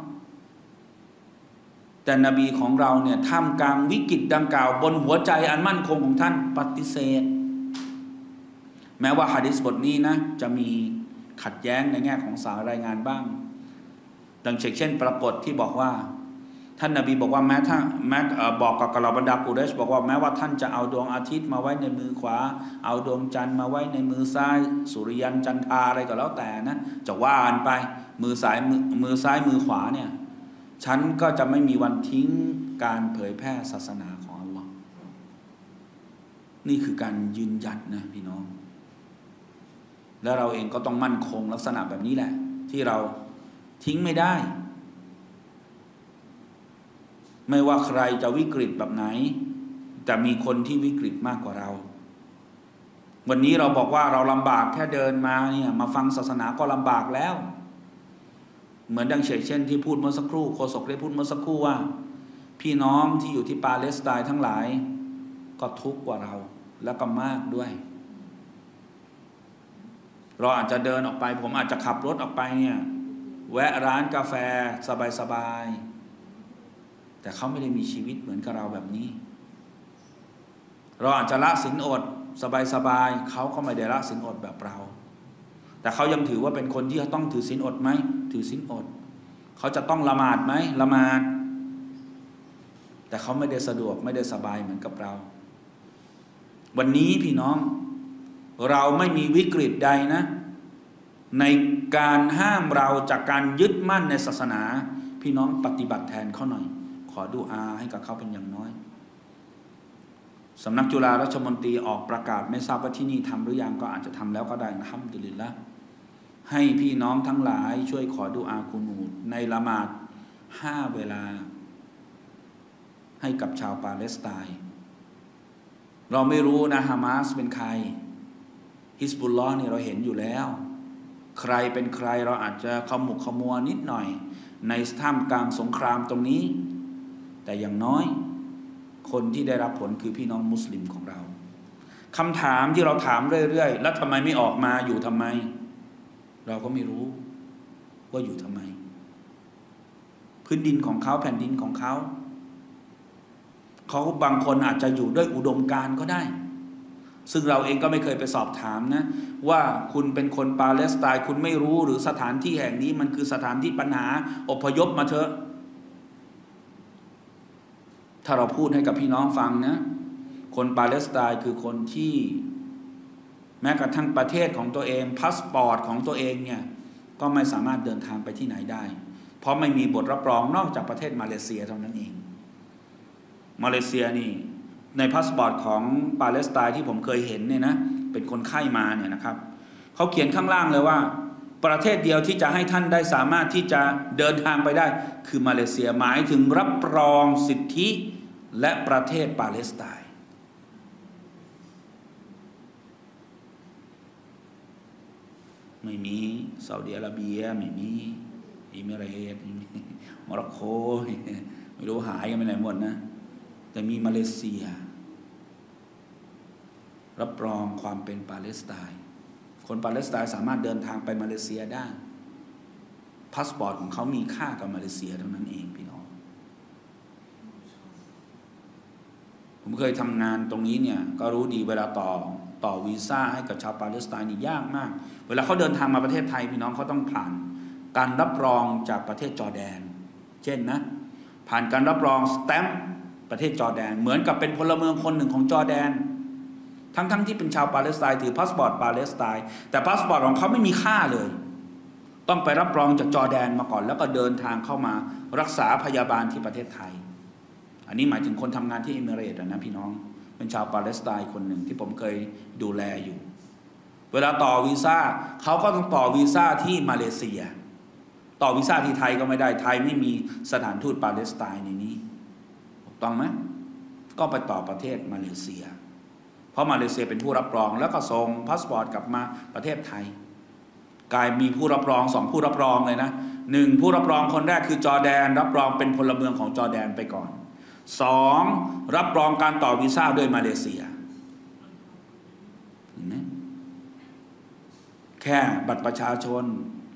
แต่นบีของเราเนี่ยท่ามกลางวิกฤตดังกล่าวบนหัวใจอันมั่นคงของท่านปฏิเสธแม้ว่าหะดีษบทนี้นะจะมีขัดแย้งในแง่ของสารรายงานบ้างดังเช่นปรากฏที่บอกว่าท่านนบีบอกว่าแม้ถ้าแม้บอกกับกล่าวบรรดากุเรชบอกว่าแม้ว่าท่านจะเอาดวงอาทิตย์มาไว้ในมือขวาเอาดวงจันทร์มาไว้ในมือซ้ายสุริยันจันทราอะไรก็แล้วแต่นะจะว่ากันไปมือซ้ายมือมือซ้ายมือขวาเนี่ยฉันก็จะไม่มีวันทิ้งการเผยแพร่ศาสนาของอัลลอฮ์นี่คือการยืนหยัดนะพี่น้องแล้วเราเองก็ต้องมั่นคงลักษณะแบบนี้แหละที่เราทิ้งไม่ได้ไม่ว่าใครจะวิกฤตแบบไหนแต่มีคนที่วิกฤตมากกว่าเราวันนี้เราบอกว่าเราลำบากแค่เดินมาเนี่ยมาฟังศาสนาก็ลำบากแล้วเหมือนดังเช่นที่พูดเมื่อสักครู่โฆษกได้พูดเมื่อสักครู่ว่าพี่น้องที่อยู่ที่ปาเลสไตน์ทั้งหลายก็ทุกข์กว่าเราแล้วก็มากด้วยเราอาจจะเดินออกไปผมอาจจะขับรถออกไปเนี่ยแวะร้านกาแฟสบายๆแต่เขาไม่ได้มีชีวิตเหมือนกับเราแบบนี้เราอาจจะละศีลอดสบายๆเขาก็ไม่ได้ละศีลอดแบบเราแต่เขายังถือว่าเป็นคนที่ต้องถือศีลอดไหมถือศีลอดเขาจะต้องละหมาดไหมละหมาดแต่เขาไม่ได้สะดวกไม่ได้สบายเหมือนกับเราวันนี้พี่น้องเราไม่มีวิกฤตใดนะในการห้ามเราจากการยึดมั่นในศาสนาพี่น้องปฏิบัติแทนเขาหน่อยขอดุอาให้กับเขาเป็นอย่างน้อยสำนักจุฬาราชมนตรีออกประกาศไม่ทราบว่าที่นี่ทำหรือยังก็อาจจะทำแล้วก็ได้อัลฮัมดุลิลละห์ให้พี่น้องทั้งหลายช่วยขอดุอากุนูตในละหมาดห้าเวลาให้กับชาวปาเลสไตน์เราไม่รู้นะฮามาสเป็นใครฮิซบุลลอฮ์นี่เราเห็นอยู่แล้วใครเป็นใครเราอาจจะขมุกขมัวนิดหน่อยในท่ามกลางสงครามตรงนี้แต่อย่างน้อยคนที่ได้รับผลคือพี่น้องมุสลิมของเราคำถามที่เราถามเรื่อยๆแล้วทำไมไม่ออกมาอยู่ทำไมเราก็ไม่รู้ว่าอยู่ทำไมพื้นดินของเขาแผ่นดินของเขาเขาบางคนอาจจะอยู่ด้วยอุดมการณ์ก็ได้ซึ่งเราเองก็ไม่เคยไปสอบถามนะว่าคุณเป็นคนปาเลสไตน์คุณไม่รู้หรือสถานที่แห่งนี้มันคือสถานที่ปัญหาอพยพมาเถอะถ้าเราพูดให้กับพี่น้องฟังนะคนปาเลสไตน์คือคนที่แม้กระทั่งประเทศของตัวเองพาสปอร์ตของตัวเองเนี่ยก็ไม่สามารถเดินทางไปที่ไหนได้เพราะไม่มีบทรับรองนอกจากประเทศมาเลเซียเท่านั้นเองมาเลเซียนี่ในพาสปอร์ตของปาเลสไตน์ที่ผมเคยเห็นเนี่ยนะเป็นคนไข้มาเนี่ยนะครับเขาเขียนข้างล่างเลยว่าประเทศเดียวที่จะให้ท่านได้สามารถที่จะเดินทางไปได้คือมาเลเซียหมายถึงรับรองสิทธิและประเทศปาเลสไตน์ไม่มีซาอุดิอาระเบียไม่มีอิมิเรตส์โมร็อกโกไม่รู้หายกันไปไหนหมดนะแต่มีมาเลเซียรับรองความเป็นปาเลสไตน์คนปาเลสไตน์สามารถเดินทางไปมาเลเซียได้พาสปอร์ตของเขามีค่ากับมาเลเซียเท่านั้นเองพี่น้องผมเคยทำงานตรงนี้เนี่ยก็รู้ดีเวลาต่อต่อวีซ่าให้กับชาวปาเลสไตน์นี่ยากมากเวลาเขาเดินทางมาประเทศไทยพี่น้องเขาต้องผ่านการรับรองจากประเทศจอร์แดนเช่นนะผ่านการรับรองสแตมป์ประเทศจอร์แดนเหมือนกับเป็นพลเมืองคนหนึ่งของจอร์แดนทั้งๆ ท, ที่เป็นชาวปาเลสไตน์ถือพาสปอร์ตปาเลสไตน์แต่พาสปอร์ตของเขาไม่มีค่าเลยต้องไปรับรองจากจอร์แดนมาก่อนแล้วก็เดินทางเข้ามารักษาพยาบาลที่ประเทศไทยอันนี้หมายถึงคนทำงานที่เอมิเรตส์นะพี่น้องเป็นชาวปาเลสไตน์คนหนึ่งที่ผมเคยดูแลอยู่เวลาต่อวีซ่าเขาก็ต้องต่อวีซ่าที่มาเลเซียต่อวีซ่าที่ไทยก็ไม่ได้ไทยไม่มีสถานทูตปาเลสไตน์ในนี้ถูกต้องไหมก็ไปต่อประเทศมาเลเซียเพราะมาเลเซียเป็นผู้รับรองแล้วก็ส่งพาสปอร์ตกลับมาประเทศไทยกลายมีผู้รับรองสองผู้รับรองเลยนะหนึ่งผู้รับรองคนแรกคือจอร์แดนรับรองเป็นพลเมืองของจอร์แดนไปก่อนสองรับรองการต่อวีซ่าด้วยมาเลเซียเห็นไหมแค่บัตรประชาชน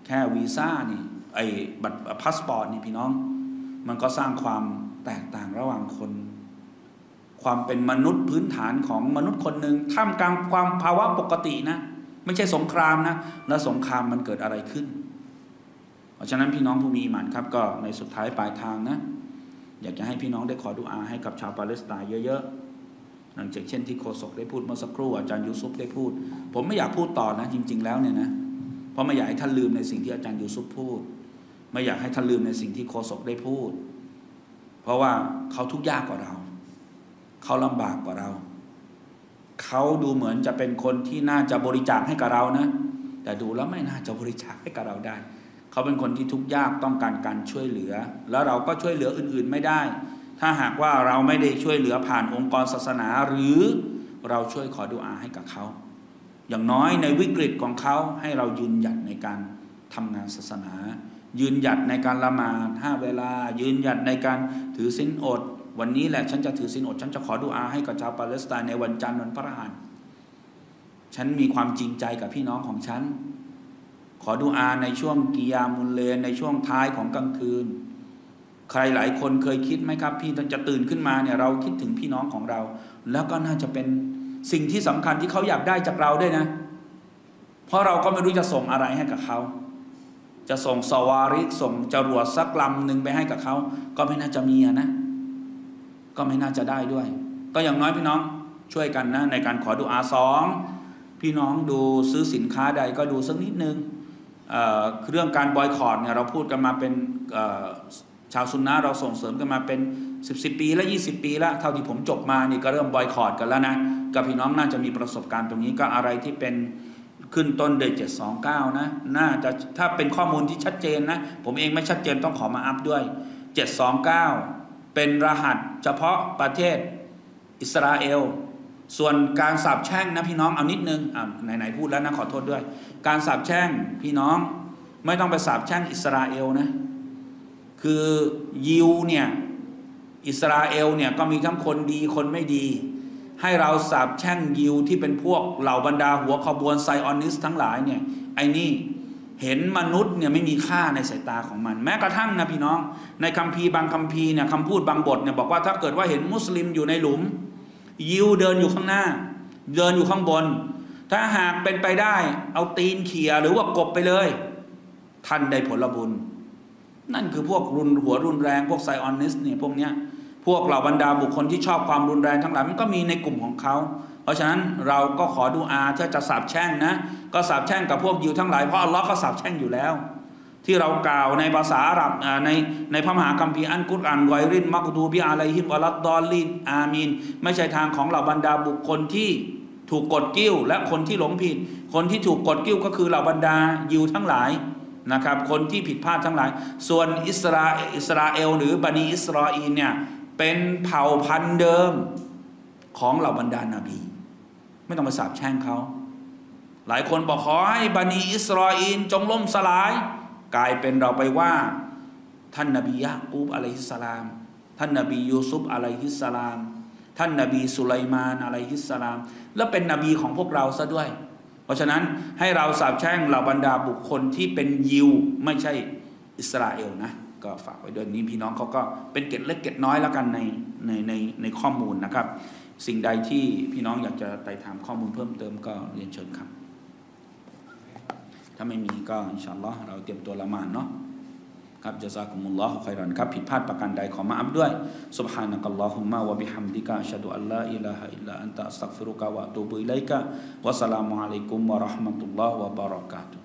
แค่วีซ่านี่ไอ้บัตรพาสปอร์ตนี่พี่น้องมันก็สร้างความแตกต่างระหว่างคนความเป็นมนุษย์พื้นฐานของมนุษย์คนหนึ่งท่ามกลางความภาวะปกตินะไม่ใช่สงครามนะแล้วสงครามมันเกิดอะไรขึ้นเพราะฉะนั้นพี่น้องผู้มีอิหม่านครับก็ในสุดท้ายปลายทางนะอยากจะให้พี่น้องได้ขอดุอาให้กับชาวปาเลสไตน์เยอะๆหลังจากเช่นที่โฆษกได้พูดเมื่อสักครู่อาจารย์ยูซุฟได้พูดผมไม่อยากพูดต่อนะจริงๆแล้วเนี่ยนะเพราะไม่อยากให้ท่านลืมในสิ่งที่อาจารย์ยูซุฟพูดไม่อยากให้ท่านลืมในสิ่งที่โฆษกได้พูดเพราะว่าเขาทุกข์ยากกว่าเราเขาลำบากกว่าเราเขาดูเหมือนจะเป็นคนที่น่าจะบริจาคให้กับเรานะแต่ดูแล้วไม่น่าจะบริจาคให้กับเราได้เขาเป็นคนที่ทุกข์ยากต้องการการช่วยเหลือแล้วเราก็ช่วยเหลืออื่นๆไม่ได้ถ้าหากว่าเราไม่ได้ช่วยเหลือผ่านองค์กรศาสนาหรือเราช่วยขอดุอาให้กับเขาอย่างน้อยในวิกฤตของเขาให้เรายืนหยัดในการทำงานศาสนายืนหยัดในการละหมาดห้าเวลายืนหยัดในการถือศีลอดวันนี้แหละฉันจะถือศีลอดฉันจะขอดุอาให้กับชาวปาเลสไตน์ในวันจันทร์วันพฤหัสฉันมีความจริงใจกับพี่น้องของฉันขอดุอาในช่วงกิยามุลเลนในช่วงท้ายของกลางคืนใครหลายคนเคยคิดไหมครับพี่จะตื่นขึ้นมาเนี่ยเราคิดถึงพี่น้องของเราแล้วก็น่าจะเป็นสิ่งที่สำคัญที่เขาอยากได้จากเราด้วยนะเพราะเราก็ไม่รู้จะส่งอะไรให้กับเขาจะส่งสวาริกส่งจรวดสักลำหนึ่งไปให้กับเขาก็ไม่น่าจะมีนะก็ไม่น่าจะได้ด้วยก็อย่างน้อยพี่น้องช่วยกันนะในการขอดุอาสองพี่น้องดูซื้อสินค้าใดก็ดูสักนิดนึง เอ่อเรื่องการบอยคอตเนี่ยเราพูดกันมาเป็นชาวซุนนะเราส่งเสริมกันมาเป็นสิบสิบปีและยี่สิบปีแล้วเท่าที่ผมจบมานี่ก็เริ่มบอยคอตกันแล้วนะกับพี่น้องน่าจะมีประสบการณ์ตรงนี้ก็อะไรที่เป็นขึ้นต้นด้วยเจ็ดสองเก้านะน่าจะถ้าเป็นข้อมูลที่ชัดเจนนะผมเองไม่ชัดเจนต้องขอมาอัพด้วยเจ็ดสองเก้าเป็นรหัสเฉพาะประเทศอิสราเอลส่วนการสาปแช่งนะพี่น้องเอานิดนึงอ่าไหนๆพูดแล้วนะขอโทษด้วยการสาปแช่งพี่น้องไม่ต้องไปสาปแช่งอิสราเอลนะคือยิวเนี่ยอิสราเอลเนี่ยก็มีทั้งคนดีคนไม่ดีให้เราสาปแช่งยิวที่เป็นพวกเหล่าบรรดาหัวขบวนไซออนิสทั้งหลายเนี่ยไอ้นี่เห็นมนุษย์เนี่ยไม่มีค่าในสายตาของมันแม้กระทั่งนะพี่น้องในคัมภีร์บางคัมภีร์เนี่ยคำพูดบางบทเนี่ยบอกว่าถ้าเกิดว่าเห็นมุสลิมอยู่ในหลุมยิวเดินอยู่ข้างหน้าเดินอยู่ข้างบนถ้าหากเป็นไปได้เอาตีนเขี่ยหรือว่ากบไปเลยท่านได้ผลบุญนั่นคือพวกรุนหัวรุนแรงพวกไซออนิสเนี่ยพวกเนี้ยพวกเหล่าบรรดาบุคคลที่ชอบความรุนแรงทั้งหลายมันก็มีในกลุ่มของเขาเพราะฉะนั้นเราก็ขอดุอาถ้าจะสาปแช่งนะก็สาปแช่งกับพวกยิวทั้งหลายเพราะอัลลอฮ์ก็สาปแช่งอยู่แล้วที่เรากล่าวในภาษาอาหรับในในพระมหาคัมภีร์อันกุรอานไวรินมักดูบิอะลัยฮิมวะลัดดอลลินอามีนไม่ใช่ทางของเหล่าบรรดาบุคคลที่ถูกกดกิ้วและคนที่หลงผิดคนที่ถูกกดกิ้วก็คือเหล่าบรรดายิวทั้งหลายนะครับคนที่ผิดพลาดทั้งหลายส่วนอิสราอิสราเอลหรือบันิอิสราอีลเนี่ยเป็นเผ่าพันธุ์เดิมของเหล่าบรรดานาบีไม่ต้องไปสาปแช่งเขาหลายคนบอกขอให้บันิอิสราอีลจงล่มสลายกลายเป็นเราไปว่าท่านนบียะกูบอะลัยฮิสสลามท่านนบียูซุฟอะลัยฮิสสลามท่านนบีสุไลมานอะลัยฮิสสลามและเป็นนบีของพวกเราซะด้วยเพราะฉะนั้นให้เราสาปแช่งเหล่าบรรดาบุคคลที่เป็นยิวไม่ใช่อิสราเอลนะก็ฝากไว้ด้วยนี้พี่น้องเขาก็เป็นเกร็ดเล็กเกร็ดน้อยแล้วกันในในในในข้อมูลนะครับสิ่งใดที่พี่น้องอยากจะไต่ถามข้อมูลเพิ่มเติมก็เรียนเชิญครับถ้าไม่มีก็อินชาอัลลอฮ์เราเตรียมตัวละหมาดเนาะครับญะซากุมุลลอฮุค็อยรอนครับผิดพลาดประการใดขอมาอัพด้วยซุบฮานะกัลลอฮุมมะวะบิฮัมดิกะอัชฮะดุอัลลาอิลาฮะอิลลาอันตะอัสตัฆฟิรุกะวะอะตูบุอิลัยกะวะสลามุอะลัยกุมวะเราะห์มะตุลลอฮ์วะบะเราะกาตุฮ์